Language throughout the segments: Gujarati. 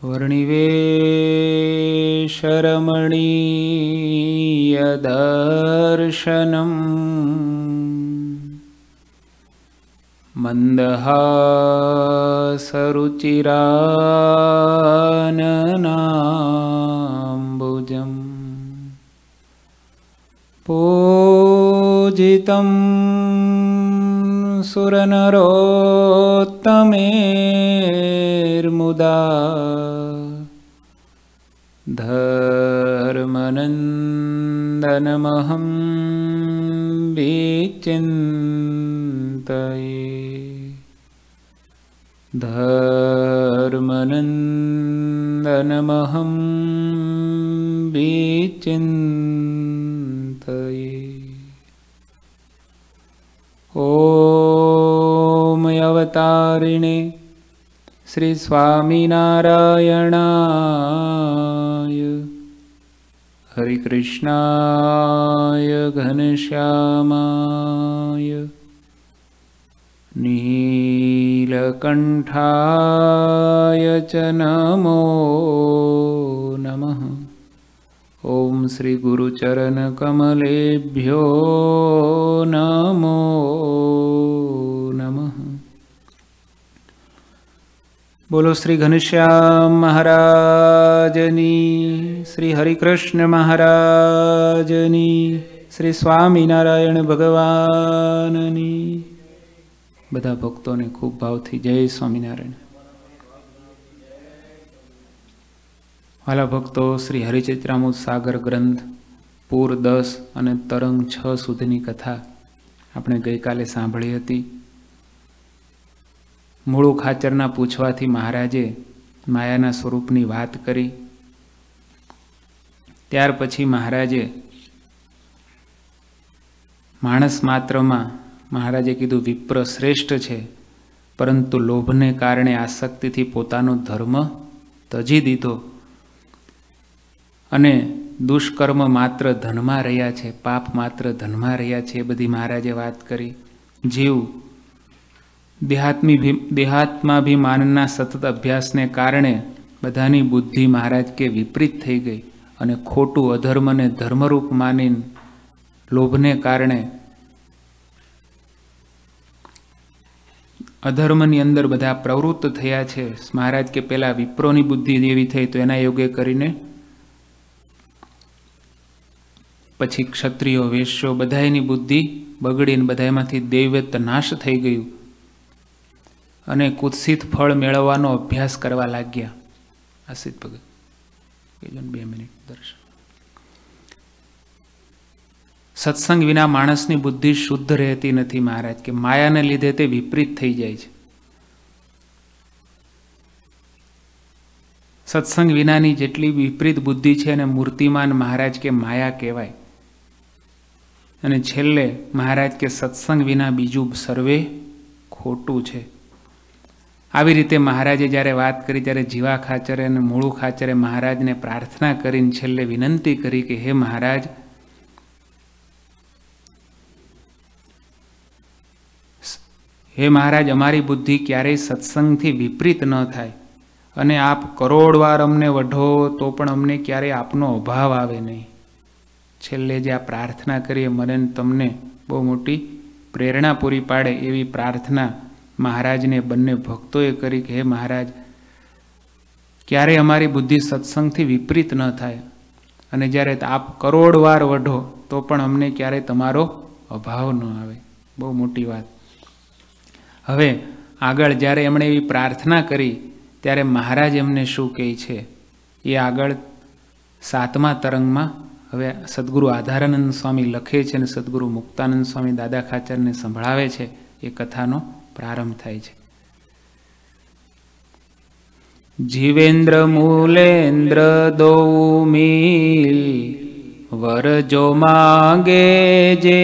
वर्णिवेशरमणीयदर्शनम् मन्दहासरुचिराननाम्बुजम् पूजितं सुरनरोत्तमेर्मुदा धर्मनन्दनमहं विचिन्तये धर्मनन्दनमहं विचिन्तये। ॐ अवतारिणे श्री स्वामिनारायणाय हरिकृष्णाय घनश्यामाय नीलकण्ठाय च नमो नमः। ॐ श्री गुरुचरणकमलेभ्यो नमो नमः। बोलो श्री घनश्याम महाराजनी, श्री हरिकृष्ण महाराजनी, श्री स्वामीनारायण भगवाननी। बधा भक्तों ने खूब भावथी जय स्वामीनारायण। वाला भक्तो श्री हरिचरित्रामृत सागर ग्रंथ पूर 10 અને તરંગ 6 સુધીની કથા આપણે ગઈકાલે સાંભળી હતી। મૂળુ ખાચરના પૂછવાથી મહારાજે માયાના સ્વરૂપની વાત કરી। ત્યાર પછી મહારાજે માણસ માત્રમાં મહારાજે કીધું વિપ્ર શ્રેષ્ઠ છે, પરંતુ લોભને કારણે આસક્તિથી પોતાનો ધર્મ તજી દીધો અને દુષ્કર્મ માત્ર ધનમાં રહ્યા છે, પાપ માત્ર ધનમાં રહ્યા છે, એ બધી મહારાજે વાત કરી। જીવ દેહાત્માભિમાનના સતત અભ્યાસને કારણે બધાની બુદ્ધિ મહારાજ કે વિપરીત થઈ ગઈ અને ખોટું અધર્મને ધર્મરૂપ માની લોભને કારણે અધર્મની અંદર બધા પ્રવૃત્ત થયા છે। મહારાજ કે પેલા વિપ્રોની બુદ્ધિ જેવી થઈ તો એના યોગે કરીને પછી ક્ષત્રિયો વૈશ્યો બધાની બુદ્ધિ બગડીને બધામાંથી દૈવત્વ નાશ થઈ ગયું અને કુત્સિત ફળ મેળવવાનો અભ્યાસ કરવા લાગ્યા। આસિત ભગત 2 મિનિટ દર્શન। સત્સંગ વિના માણસની બુદ્ધિ શુદ્ધ રહેતી નથી। મહારાજ કે માયાને લીધે તે વિપરીત થઈ જાય છે। સત્સંગ વિનાની જેટલી વિપરીત બુદ્ધિ છે એને મૂર્તિમાન મહારાજ કે માયા કહેવાય। અને છેલ્લે મહારાજ કે સત્સંગ વિના બીજું સર્વે ખોટું છે। આવી રીતે મહારાજે જ્યારે વાત કરી ત્યારે જીવા ખાચરે અને મૂળુ ખાચરે મહારાજને પ્રાર્થના કરીને છેલ્લે વિનંતી કરી કે હે મહારાજ, હે મહારાજ, અમારી બુદ્ધિ ક્યારેય સત્સંગથી વિપરીત ન થાય અને આપ કરોડ વાર અમને વઢો તો પણ અમને ક્યારેય આપનો અભાવ આવે નહીં। છેલ્લે જે આ પ્રાર્થના કરીએ મને તમને બહુ મોટી પ્રેરણા પૂરી પાડે એવી પ્રાર્થના મહારાજને બંને ભક્તોએ કરી કે હે મહારાજ, ક્યારેય અમારી બુદ્ધિ સત્સંગથી વિપરીત ન થાય અને જ્યારે આપ કરોડ વાર વઢો તો પણ અમને ક્યારેય તમારો અભાવ ન આવે। બહુ મોટી વાત। હવે આગળ જ્યારે એમણે એવી પ્રાર્થના કરી ત્યારે મહારાજ એમને શું કહે છે એ આગળ 7મા તરંગમાં હવે સદગુરુ આધારાનંદ સ્વામી લખે છે અને સદગુરુ મુક્તાનંદ સ્વામી દાદા ખાચરને સંભળાવે છે। એ કથાનો પ્રારંભ થાય છે। જીવેન્દ્ર મૂલેન્દ્ર દો મીલ વર જો માંગે જે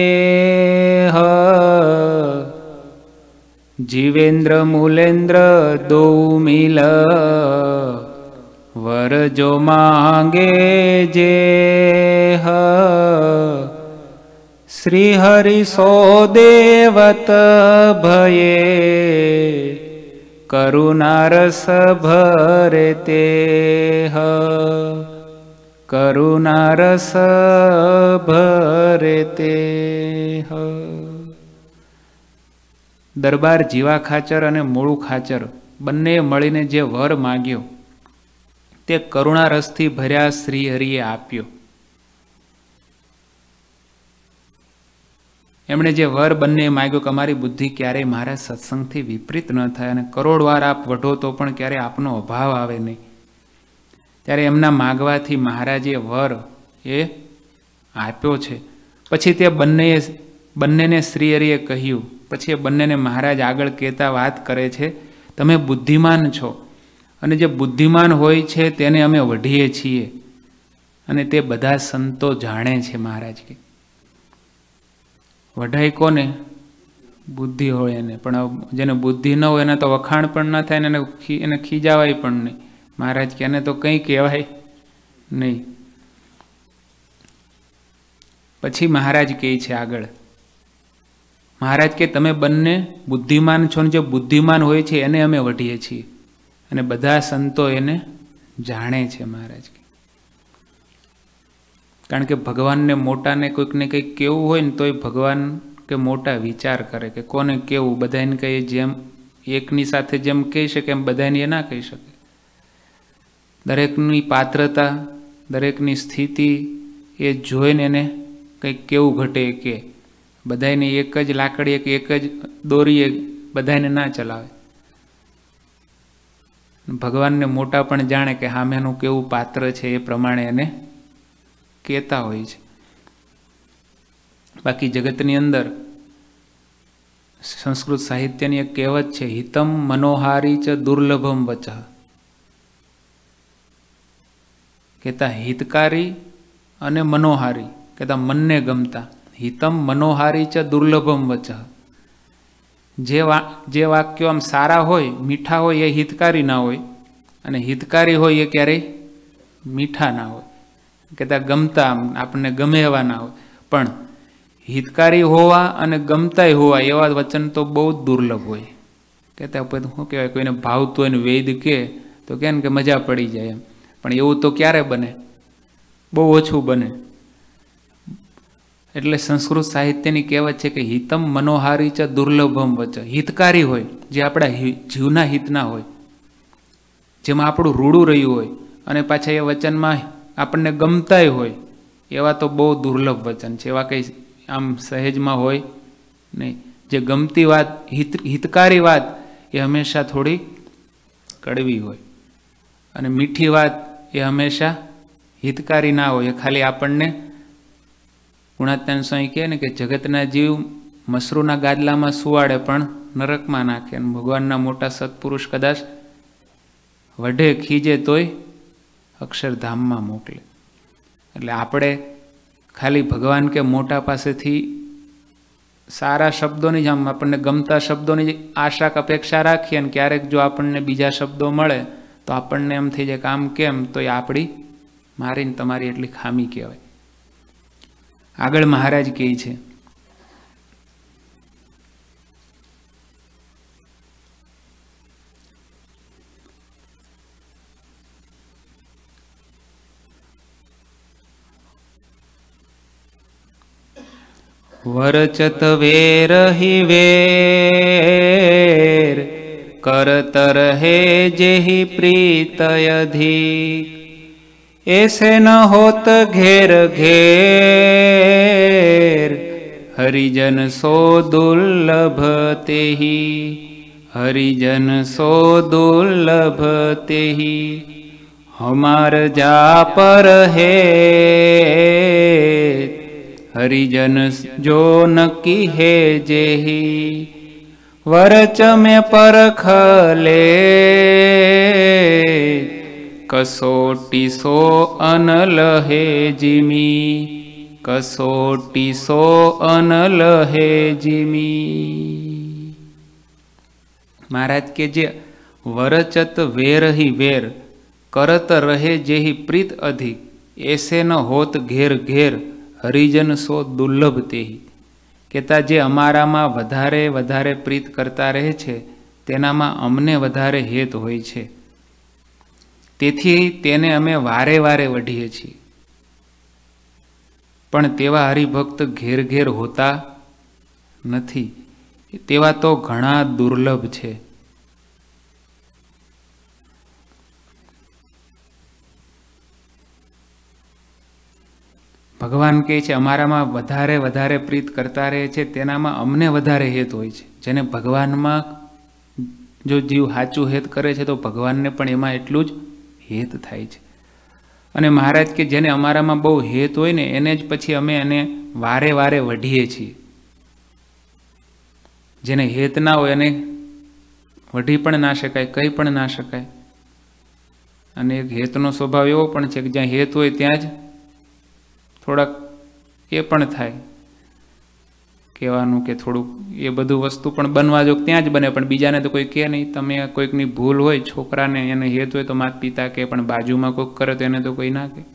જીવેન્દ્ર મૂલેન્દ્ર દો મિલ વર જો માંગે જે શ્રી હરિ સો દેવત ભયે करुणारस भरे तेह, करुणारस भरे तेह। दरबार जीवा खाचर अने मूळू खाचर बंने मळीने जे वर माग्यो ते करुणारसथी भर्या श्रीहरिए आप्यो। एमणे जे वर बंने माग्यो कि अमारी बुद्धि क्यारे मारा सत्संगथी विपरीत न थाय अने करोड़ वार आप वढो तो पण क्यारे आपनो अभाव आवे नहीं, त्यारे एमना मागवाथी महाराजे वर ए आप्यो छे। पछी ते बंनेने श्रीहरिए कह्युं, पछी बंनेने महाराज आगळ कहेता वात करे छे, तमे बुद्धिमान छो अने जे बुद्धिमान होय छे तेने अमे वढीए छीए अने ते बधा संतो जाणे छे। महाराज के वढाई कोने? बुद्धि होय एने, पण जेने बुद्धि न होय एने तो वखाण पण न थाय ने एने खीजावाय पण नहीं। महाराज के एने तो कंई कहेवाय नहीं। पछी महाराज कहे छे आगळ, महाराज के तमे बंने बुद्धिमान छो ने जे बुद्धिमान होय छे एने अमे वढीए छीए अने बधा संतो एने जाणे छे। महाराज के कारण के भगवान ने मोटा ने कोईक ने कंईक केवुं होय ने तोय भगवान के मोटा विचार करे के कोने केवुं, बधाने कहे जेम एकनी साथे जेम कही शके एम बधाने ना कही शके। दरेकनी पात्रता, दरेकनी स्थिति ए जोईने एने कंईक केवुं घटे के बधाने एक ज लाकड़ीए के एक ज दोरीए बधाने ना चलावे। भगवान ने मोटा पण जाणे के सामेनुं केवुं पात्र छे ए प्रमाणे एने कहेता होय छे। बाकी जगतनी अंदर संस्कृत साहित्यनी एक कहेवत छे, हितम मनोहारी च दुर्लभम वचः। कहता हितकारी अने मनोहारी, कहता मन ने गमता। हितम मनोहारी च दुर्लभम वचः। जे वाक्यो आम सारा होय, मीठा होय, ए हितकारी ना होय अने हितकारी होय ए क्यारेय मीठा ना होय। कहता गमता आपने गमे एवा ना होय, पण हितकारी होवा अने गमताय होवा एवा वचन तो बहुत दुर्लभ होय। कहता शुं कहेवाय, कोईने भावतुं होय ने वेद के तो केम के मजा पड़ी जाय एम, पण एवुं तो क्यारे बने? बहु ओछुं बने। एटले संस्कृत साहित्यनी कहेवत छे कि हितम मनोहारी च दुर्लभम वचः। हितकारी होय जे आपणा जीवना हितना होय, जेमां आपणुं रूडुं रह्युं होय अने पाछा ए वचनमां आपने गमताय होय एवा तो बहु दुर्लभ वचन छे। एवा कई आम सहेजमां होय नहीं। जे गमती वात, हितकारी वात ए हमेशा थोड़ी कड़वी होय अने मीठी वात ए हमेशा हितकारी ना होय। खाली आपणने गुणात्यान स्वामी कहे ने कि जगतना जीव मसरूना गादलामां सुवाड़े पण नरकमां नाखे अने भगवानना मोटा सत्पुरुष कदाच वढे खीजे तोय अक्षरधाममां मोकले। એટલે આપણે ખાલી ભગવાન કે મોટા પાસેથી સારા શબ્દોની જ આમ આપણને ગમતા શબ્દોની જ આશા કે અપેક્ષા રાખીએ અને ક્યારેક જો આપણને બીજા શબ્દો મળે તો આપણને એમ થઈ જાય કે આમ કેમ, તો એ આપણી મારીને તમારી એટલી ખામી કહેવાય। આગળ મહારાજ કહે છે, वरचत वेर ही वेर करत रहे जेहि प्रीत अधिक, ऐसे न होत घेर घेर हरिजन सो दुर्लभ तेहि, हरिजन सो दुर्लभ तेहि हमार जा पर है हरिजन जो नकी है जेहि वरच में परख ले कसोटी सो अनल है जिमी, कसोटी सो अनल है जिमी। महाराज के जे वरचत वेर ही वेर करत रहे जेहि प्रीत अधिक, ऐसे न होत घेर घेर हरिजन सो दुर्लभ तेहि। कहता जे अमारा में वधारे वधारे प्रीत करता रहे छे તેનામાં અમને વધારે હેત હોય છે, તેથી તેને અમે વારે વારે વઢીએ છીએ. પણ તેવા હરિભક્ત ઘેર ઘેર હોતા નથી, તેવા તો ઘણા દુર્લભ છે. ભગવાન કહે છે અમારામાં વધારે વધારે પ્રીત કરતા રહે છે, તેનામાં અમને વધારે હેત હોય છે. જેને ભગવાનમાં જો જીવ સાચું હેત કરે છે તો ભગવાનને પણ એમાં એટલું જ હેત થાય છે. અને મહારાજ કે જેને અમારામાં બહુ હેત હોય ને એને જ પછી અમે એને વારે વારે વઢીએ છીએ. જેને હેત ના હોય એને વઢી પણ ના શકાય, કહી પણ ના શકાય. અને એક હેતનો સ્વભાવ એવો પણ છે કે જ્યાં હેત હોય ત્યાં જ થોડાક એ પણ થાય કહેવાનું કે થોડુંક એ બધું વસ્તુ પણ બનવા જો ત્યાં જ બને, પણ બીજાને તો કોઈ કહે નહીં. તમે કોઈકની ભૂલ હોય, છોકરાને એને હેત હોય તો માતા પિતા કહે, પણ બાજુમાં કોઈક કરે તો એને તો કોઈ ના કહે.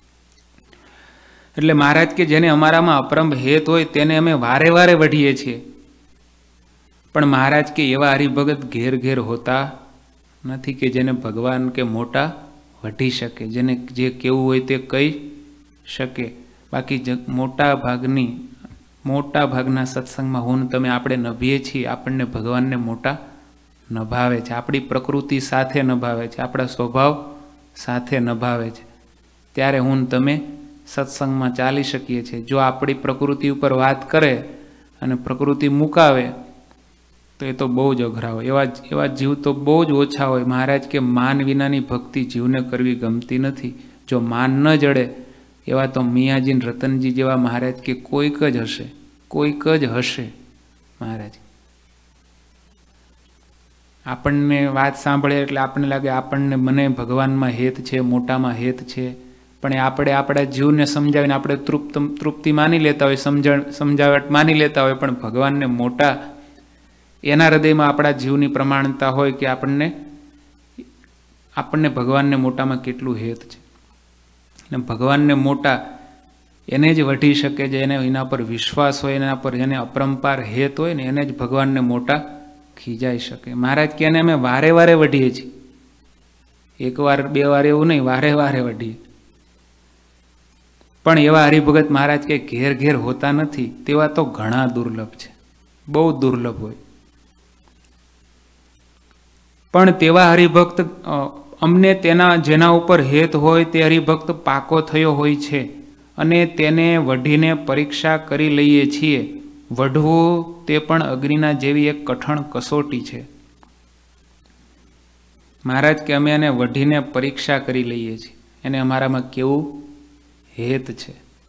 એટલે મહારાજ કે જેને અમારામાં અપરંપ હેત હોય તેને અમે વારે વારે વઢીએ છીએ. પણ મહારાજ કે એવા હરિભગત ઘેર ઘેર હોતા નથી કે જેને ભગવાન કે મોટા વઢી શકે, જેને જે કેવું હોય તે કહી શકે. બાકી મોટા ભાગના સત્સંગમાં હું તમે આપણે નભીએ છીએ, આપણને ભગવાનને મોટા નભાવે છે, આપણી પ્રકૃતિ સાથે નભાવે છે, આપણા સ્વભાવ સાથે નભાવે છે. ત્યારે હું તમે સત્સંગમાં ચાલી શકીએ છીએ. જો આપણી પ્રકૃતિ ઉપર વાત કરે અને પ્રકૃતિ મુકાવે તો એ તો બહુ જ અઘરા હોય. એવા જીવ તો બહુ જ ઓછા હોય. મહારાજ કે માન વિનાની ભક્તિ જીવને કરવી ગમતી નથી. જો માન ન જડે એવા તો મિયાજી રતનજી જેવા મહારાજ કે કોઈક જ હશે, કોઈક જ હશે. મહારાજ આપણને વાત સાંભળે એટલે આપણને લાગે આપણને મને ભગવાનમાં હેત છે, મોટામાં હેત છે, પણ આપણે આપણા જીવને સમજાવીને આપણે તૃપ્તિ માની લેતા હોય, સમજાવટ માની લેતા હોય, પણ ભગવાનને મોટા એના હૃદયમાં આપણા જીવની પ્રમાણતા હોય કે આપણને ભગવાનને મોટામાં કેટલું હેત છે. અને ભગવાનને મોટા એને જ વઢી શકે છે, એને એના પર વિશ્વાસ હોય, એના પર જેને અપરંપાર હેત હોય ને એને જ ભગવાનને મોટા ખીજાઈ શકે. મહારાજ કે એને અમે વારે વારે વઢીએ છીએ, એક વાર બે વાર એવું નહીં, વારે વારે વઢીએ. પણ એવા હરિભગત મહારાજ કે ઘેર ઘેર હોતા નથી, તેવા તો ઘણા દુર્લભ છે, બહુ દુર્લભ હોય. પણ તેવા હરિભક્ત અમને જેના ઉપર હેત હોય તે હરિભક્ત પાકો થયો હોય છે અને તેને વઢીને પરીક્ષા કરી લઈએ છીએ. વઢવું તે પણ અગ્નિના જેવી એક કઠણ કસોટી છે. મહારાજ કે અમે એને વઢીને પરીક્ષા કરી લઈએ છીએ, એને અમારામાં કેવું હેત છે.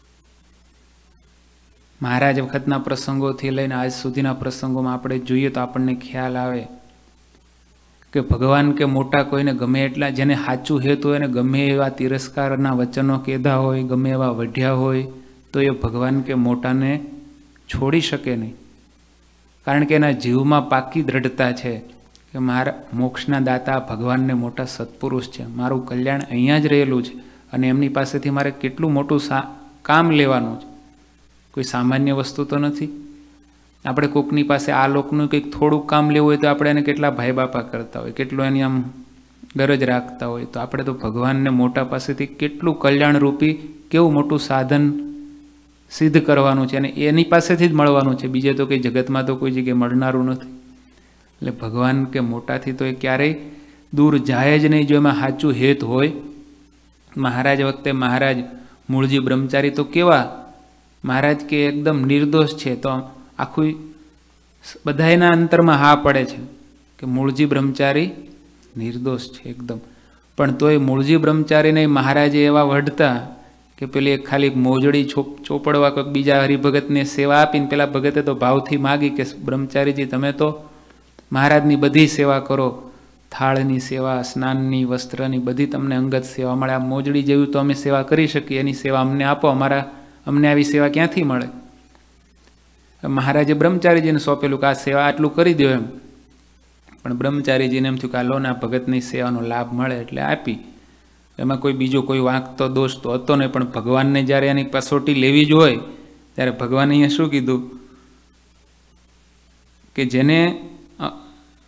મહારાજ વખતના પ્રસંગોથી લઈને આજ સુધીના પ્રસંગોમાં આપણે જોઈએ તો આપણને ખ્યાલ આવે કે ભગવાન કે મોટા કોઈને ગમે એટલા, જેને સાચું હેત હોય અને ગમે એવા તિરસ્કારના વચનો કીધા હોય, ગમે એવા વઢ્યા હોય, તો એ ભગવાન કે મોટાને છોડી શકે નહીં. કારણ કે એના જીવમાં પાકી દ્રઢતા છે કે મારા મોક્ષના દાતા ભગવાનને મોટા સત્પુરુષ છે, મારું કલ્યાણ અહીંયા જ રહેલું છે અને એમની પાસેથી મારે કેટલું મોટું કામ લેવાનું છે, કોઈ સામાન્ય વસ્તુ તો નથી. આપણે કોકની પાસે આ લોકનું કંઈક થોડુંક કામ લેવું હોય તો આપણે એને કેટલા ભાઈ બાપા કરતા હોય, કેટલું એની આમ ગરજ રાખતા હોય. તો આપણે તો ભગવાનને મોટા પાસેથી કેટલું કલ્યાણરૂપી કેવું મોટું સાધન સિદ્ધ કરવાનું છે અને એની પાસેથી જ મળવાનું છે. બીજે તો કંઈ જગતમાં તો કોઈ જગ્યાએ મળનારું નથી. એટલે ભગવાન કે મોટાથી તો એ ક્યારેય દૂર જાય જ નહીં જો એમાં સાચું હેત હોય. મહારાજ વખતે મહારાજ મૂળજી બ્રહ્મચારી તો કેવા મહારાજ કે એકદમ નિર્દોષ છે, તો આખું બધાના અંતરમાં હા પડે છે કે મૂળજી બ્રહ્મચારી નિર્દોષ છે એકદમ. પણ તોય મૂળજી બ્રહ્મચારીને મહારાજે એવા વઢતા કે પેલી ખાલી મોજડી ચોપડવા કોઈક બીજા હરિભગતને સેવા આપીને પેલા ભગતે તો ભાવથી માગી કે બ્રહ્મચારીજી તમે તો મહારાજની બધી સેવા કરો, થાળની સેવા, સ્નાનની, વસ્ત્રની બધી તમને અંગત સેવા મળે, આ મોજડી જેવી તો અમે સેવા કરી શકીએ, એની સેવા અમને આપો, અમને આવી સેવા ક્યાંથી મળે. મહારાજે બ્રહ્મચારીજીને સોંપેલું કે આ સેવા આટલું કરી દો એમ. પણ બ્રહ્મચારીજીને એમ થયું કે આ લો ને આ ભગતની સેવાનો લાભ મળે એટલે આપી. એમાં કોઈ બીજો કોઈ વાંક તો દોષ તો હતો નહીં. પણ ભગવાનને જ્યારે એની કસોટી લેવી જ હોય ત્યારે ભગવાને અહીંયા શું કીધું કે જેને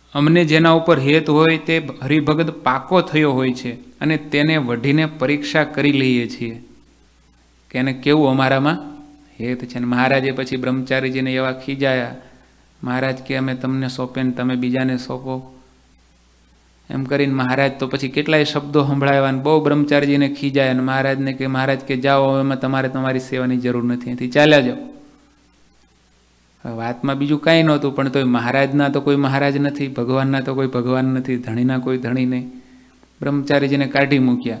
અમને જેના ઉપર હેત હોય તે હરિભગત પાકો થયો હોય છે અને તેને વઢીને પરીક્ષા કરી લઈએ છીએ કે એને કેવું અમારામાં હેત છે. ને મહારાજે પછી બ્રહ્મચારીજીને એવા ખીજાયા, મહારાજ કે અમે તમને સોંપે ને તમે બીજાને સોંપો, એમ કરીને મહારાજ તો પછી કેટલાય શબ્દો સંભળાવ્યા ને બહુ બ્રહ્મચારીજીને ખીજાયા. અને મહારાજને કે મહારાજ કે જાઓ, એમાં તમારે તમારી સેવાની જરૂર નથી, અહીંથી ચાલ્યા જાઓ. વાતમાં બીજું કાંઈ નહોતું, પણ તોય મહારાજના તો કોઈ મહારાજ નથી, ભગવાનના તો કોઈ ભગવાન નથી, ધણીના કોઈ ધણી નહીં. બ્રહ્મચારીજીને કાઢી મૂક્યા.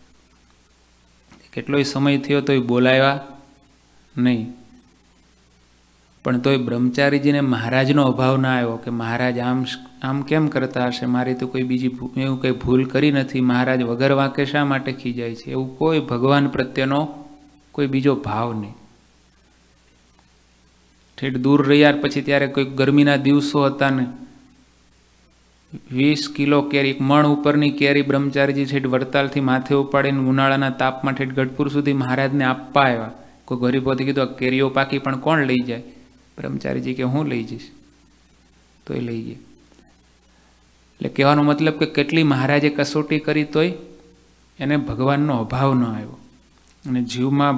કેટલોય સમય થયો તોય બોલાવ્યા નહીં. પણ તોય બ્રહ્મચારીજીને મહારાજનો અભાવ ના આવ્યો કે મહારાજ આમ કેમ કરતા હશે, મારી તો કોઈ બીજી એવું કંઈ ભૂલ કરી નથી, મહારાજ વગર વાંકે શા માટે ખીજાય છે, એવું કોઈ ભગવાન પ્રત્યેનો કોઈ બીજો ભાવ નહીં. ઠેઠ દૂર રહ્યા પછી ત્યારે કોઈ ગરમીના દિવસો હતા ને 20 કિલો કેરી, મણ ઉપરની કેરી બ્રહ્મચારીજી ઠેઠ વડતાલથી માથે ઉપાડીને ઉનાળાના તાપમાં ઠેઠ ગઢપુર સુધી મહારાજને આપવા આવ્યા. કોઈ ગરીબોથી કીધું આ કેરીઓ પાકી પણ કોણ લઈ જાય? બ્રહ્મચારીજી કે હું લઈ જઈશ, તોય લઈ ગયા. એટલે કહેવાનો મતલબ કે કેટલી મહારાજે કસોટી કરી તોય એને ભગવાનનો અભાવ ન આવ્યો. અને જીવમાં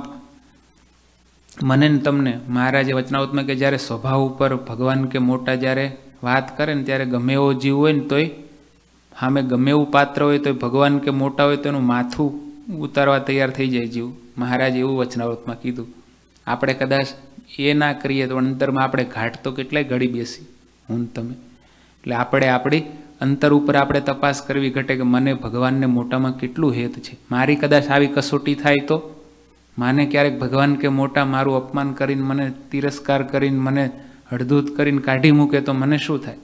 મને ને તમને મહારાજે વચનાવતમાં કે જ્યારે સ્વભાવ ઉપર ભગવાન કે મોટા જ્યારે વાત કરે ને ત્યારે ગમે એવો જીવ હોય ને તોય સામે ગમે એવું પાત્ર હોય તો ભગવાન કે મોટા હોય તો એનું માથું ઉતારવા તૈયાર થઈ જાય જીવ. મહારાજે એવું વચનાવતમાં કીધું. આપણે કદાચ એ ના કરીએ તો અંતરમાં આપણે ઘાટ તો કેટલાય ઘડી બેસી હું તમે. એટલે આપણે આપણી અંતર ઉપર આપણે તપાસ કરવી ઘટે કે મને ભગવાનને મોટામાં કેટલું હેત છે. મારી કદાચ આવી કસોટી થાય તો માને ક્યારેક ભગવાન કે મોટા મારું અપમાન કરીને, મને તિરસ્કાર કરીને, મને હળધૂત કરીને કાઢી મૂકે તો મને શું થાય?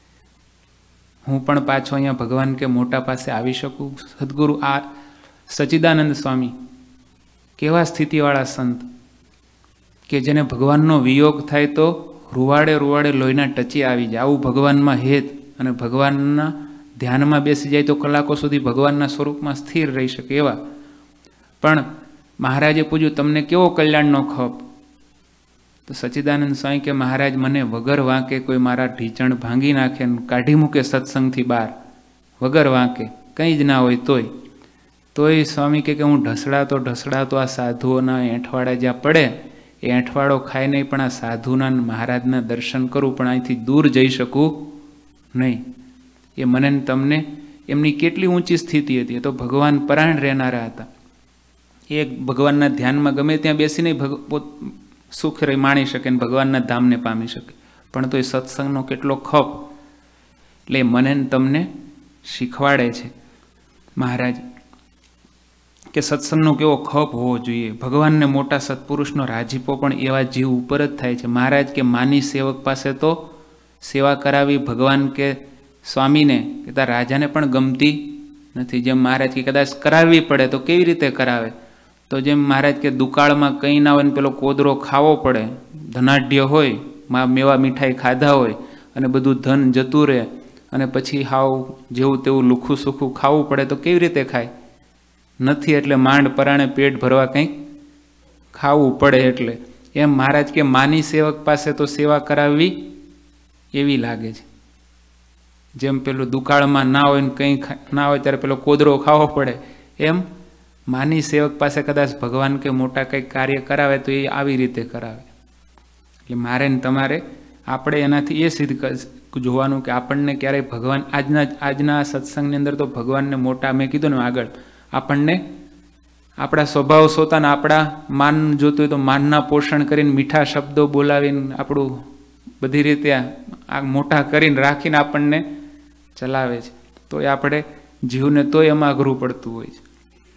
હું પણ પાછો અહીંયા ભગવાન કે મોટા પાસે આવી શકું? સદગુરુ આ સચ્ચિદાનંદ સ્વામી કેવા સ્થિતિવાળા સંત કે જેને ભગવાનનો વિયોગ થાય તો રૂવાડે રૂવાડે લોહીના ટચી આવી જાય. આવું ભગવાનમાં હેત અને ભગવાનના ધ્યાનમાં બેસી જાય તો કલાકો સુધી ભગવાનના સ્વરૂપમાં સ્થિર રહી શકે એવા. પણ મહારાજે પૂછ્યું તમને કેવો કલ્યાણનો ખપ? તો સચ્ચિદાનંદ સ્વામી કે મહારાજ મને વગર વાંકે કોઈ મારા ઢીચણ ભાંગી નાખે ને કાઢી મૂકે સત્સંગથી બહાર, વગર વાંકે કંઈ જ ના હોય તોય સ્વામી કે હું ઢસડાતો આ સાધુઓના એંઠવાડા જ્યાં પડે એ એંઠવાડો ખાઈ નહીં, પણ આ સાધુના મહારાજના દર્શન કરું, પણ અહીંથી દૂર જઈ શકું નહીં. એ મને તમને એમની કેટલી ઊંચી સ્થિતિ હતી. એ તો ભગવાન પરાયણ રહેનારા હતા. એ ભગવાનના ધ્યાનમાં ગમે ત્યાં બેસીને સુખ માણી શકે ને ભગવાનના ધામને પામી શકે. પણ તો એ સત્સંગનો કેટલો ખપ, એટલે મને તમને શીખવાડે છે મહારાજ કે સત્સંગનો કેવો ખપ હોવો જોઈએ. ભગવાનને મોટા સત્પુરુષનો રાજીપો પણ એવા જીવ ઉપર જ થાય છે. મહારાજ કે માની સેવક પાસે તો સેવા કરાવી ભગવાન કે સ્વામીને કે તાર રાજાને પણ ગમતી નથી. જેમ મહારાજ કે કદાચ કરાવવી પડે તો કેવી રીતે કરાવે? તો જેમ મહારાજ કે દુકાળમાં કંઈ ના હોય ને પેલો કોદરો ખાવો પડે, ધનાઢ્ય હોય, મેવા મીઠાઈ ખાધા હોય અને બધું ધન જતું રહે અને પછી હાવ જેવું તેવું લુખું સુખું ખાવું પડે તો કેવી રીતે ખાય? નથી એટલે માંડ પરાણે પેટ ભરવા કંઈક ખાવું પડે. એટલે એમ મહારાજ કે માની સેવક પાસે તો સેવા કરાવવી એવી લાગે છે. જેમ પેલું દુકાળમાં ના હોય ને કંઈ ના હોય ત્યારે પેલો કોદરો ખાવો પડે, એમ માની સેવક પાસે કદાચ ભગવાન કે મોટા કંઈક કાર્ય કરાવે તો એ આવી રીતે કરાવે. એટલે મારે ને તમારે આપણે એનાથી એ સિદ્ધ જોવાનું કે આપણને ક્યારેય ભગવાન આજના સત્સંગની અંદર તો ભગવાનને મોટા મેં કીધું ને આગળ, આપણને આપણા સ્વભાવ સોતાને આપણા માન જોતું હોય તો માનના પોષણ કરીને મીઠા શબ્દો બોલાવીને આપણું બધી રીતે આ મોટા કરીને રાખીને આપણને ચલાવે છે. તો એ આપણે જીવને તોય એમાં અઘરું પડતું હોય છે.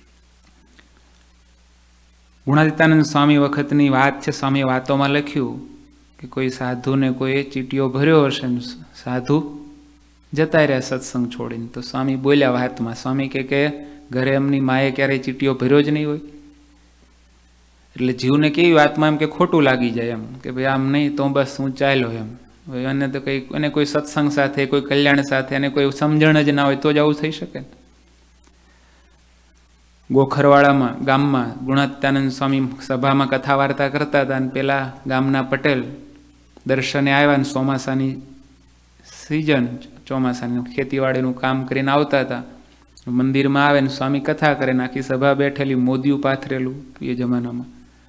ગુણાતીતાનંદ સ્વામી વખતની વાત છે. સ્વામી વાતોમાં લખ્યું કે કોઈ સાધુને કોઈ ચીટીઓ ભર્યો હશે ને સાધુ જતા રહ્યા સત્સંગ છોડીને, તો સ્વામી બોલ્યા વાતમાં, સ્વામી કે ઘરે એમની માએ ક્યારેય ચીટીઓ ભર્યો જ નહીં હોય. એટલે જીવને કેવી વાતમાં એમ કે ખોટું લાગી જાય એમ કે ભાઈ આમ નહીં તો બસ હું ચાલ્યો એમ. એને તો કંઈ એને કોઈ સત્સંગ સાથે કોઈ કલ્યાણ સાથે એને કોઈ સમજણ જ ના હોય તો જ આવું થઈ શકે. ગોખરવાડામાં ગામમાં ગુણાતીતાનંદ સ્વામી સભામાં કથા વાર્તા કરતા હતા અને પેલા ગામના પટેલ દર્શને આવ્યા ને ચોમાસાની સિઝન ચોમાસાનું ખેતીવાડીનું કામ કરીને આવતા હતા, મંદિરમાં આવે ને સ્વામી કથા કરે ને આખી સભા બેઠેલી, મોદિયું પાથરેલું એ જમાનામાં.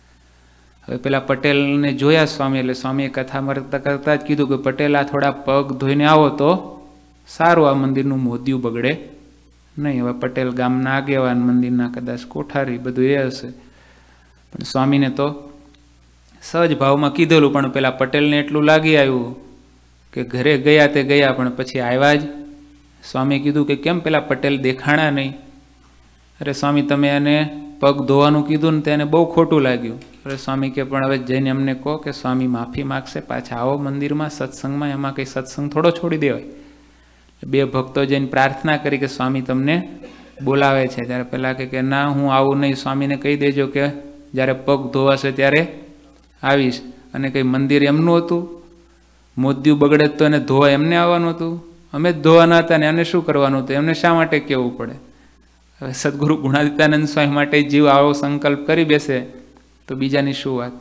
હવે પેલા પટેલને જોયા સ્વામી, એટલે સ્વામીએ કથા કરતા કરતા જ કીધું કે પટેલ આ થોડા પગ ધોઈને આવો તો સારું, આ મંદિરનું મોદિયું બગડે નહીં. હવે પટેલ ગામના આગેવાન, મંદિરના કદાચ કોઠારી, બધું એ હશે. પણ સ્વામીને તો સહજ ભાવમાં કીધેલું, પણ પેલા પટેલને એટલું લાગી આવ્યું કે ઘરે ગયા તે ગયા, પણ પછી આવ્યા જ. સ્વામીએ કીધું કે કેમ પેલા પટેલ દેખાણા નહીં? અરે સ્વામી, તમે એને પગ ધોવાનું કીધું ને તેને બહુ ખોટું લાગ્યું. અરે સ્વામી કે પણ હવે જઈને એમને કહો કે સ્વામી માફી માગશે, પાછા આવો મંદિરમાં સત્સંગમાં, એમાં કંઈ સત્સંગ થોડો છોડી દેવાય. બે ભક્તો જઈને પ્રાર્થના કરી કે સ્વામી તમને બોલાવે છે. ત્યારે પેલા કે ના, હું આવું નહીં. સ્વામીને કહી દેજો કે જ્યારે પગ ધોવાશે ત્યારે આવીશ. અને કંઈ મંદિર એમનું હતું, મોદિયું બગડે તો એને ધોવા એમને આવવાનું હતું? અમે જ ધોવાના હતા ને એને શું કરવાનું હતું? એમને શા માટે કહેવું પડે? હવે સદગુરુ ગુણાતીતાનંદ સ્વામી માટે જીવ આવો સંકલ્પ કરી બેસે તો બીજાની શું વાત?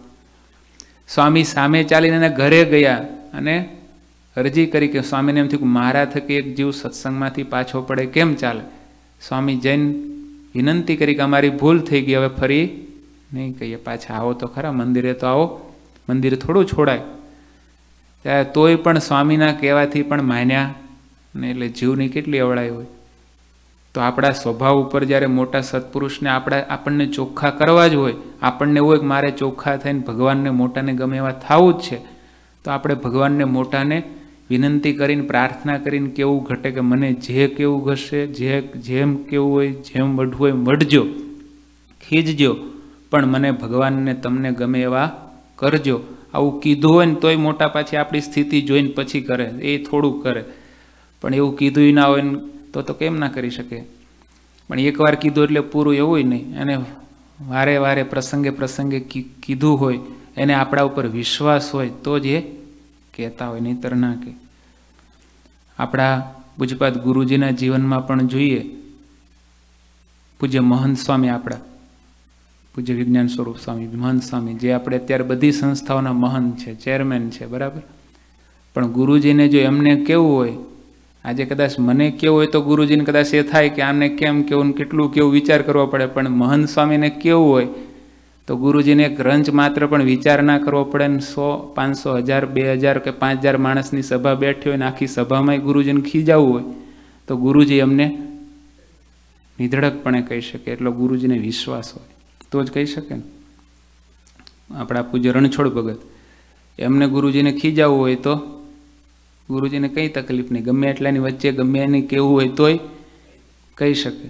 સ્વામી સામે ચાલીને એને ઘરે ગયા અને અરજી કરી કે સ્વામીને એમ થયું કે મારા થકી એક જીવ સત્સંગમાંથી પાછો પડે કેમ ચાલે? સ્વામી જૈન વિનંતી કરી કે અમારી ભૂલ થઈ ગઈ, હવે ફરી નહીં કહીએ. પાછા આવો તો ખરા, મંદિરે તો આવો, મંદિર થોડું છોડાય. ત્યારે તોય પણ સ્વામીના કહેવાથી પણ માન્યા ને, એટલે જીવની કેટલી અવળાઈ હોય. તો આપણા સ્વભાવ ઉપર જ્યારે મોટા સત્પુરુષને આપણને ચોખ્ખા કરવા જ હોય, આપણને હોય કે મારે ચોખ્ખા થઈને ભગવાનને મોટાને ગમે એવા થવું જ છે, તો આપણે ભગવાનને મોટાને વિનંતી કરીને પ્રાર્થના કરીને કેવું ઘટે કે મને જે કેવું ઘટશે, જેમ કેવું હોય, જેમ વઢવું હોય વઢજો, ખીજજો, પણ મને ભગવાનને તમને ગમે એવા કરજો. આવું કીધું હોય ને તોય મોટા પાછી આપણી સ્થિતિ જોઈને પછી કરે, એ થોડુંક કરે. પણ એવું કીધું ના હોય ને તો કેમ ના કરી શકે? પણ એકવાર કીધું એટલે પૂરું એવું નહીં. એને વારે વારે પ્રસંગે પ્રસંગે કીધું હોય, એને આપણા ઉપર વિશ્વાસ હોય તો જ એ કહેતા હોય, નહીંતર ના કહે. આપણા પૂજ્યપાદ ગુરુજીના જીવનમાં પણ જોઈએ. પૂજ્ય મહંત સ્વામી, આપણા પૂજ્ય વિજ્ઞાન સ્વરૂપ સ્વામી મહંત સ્વામી, જે આપણે અત્યારે બધી સંસ્થાઓના મહંત છે, ચેરમેન છે, બરાબર. પણ ગુરુજીને જો એમને કેવું હોય, આજે કદાચ મને કેવું હોય તો ગુરુજીને કદાચ એ થાય કે આને કેમ કેવું, કેટલું કેવું વિચાર કરવો પડે. પણ મહંત સ્વામીને કેવું હોય તો ગુરુજીને એક રંચ માત્ર પણ વિચાર ના કરવો પડે ને 100, 500, 1000, 2000 કે 5000 માણસની સભા બેઠી હોય ને આખી સભામાં ગુરુજીને ખીજાવવું હોય તો ગુરુજી એમને નિધડકપણે કહી શકે. એટલો ગુરુજીને વિશ્વાસ હોય તો જ કહી શકે ને. આપણા પૂજ્ય રણછોડ ભગત, એમને ગુરુજીને ખીજાવવું હોય તો ગુરુજીને કંઈ તકલીફ નહીં, ગમે એટલાની વચ્ચે ગમે એની કેવું હોય તોય કહી શકે.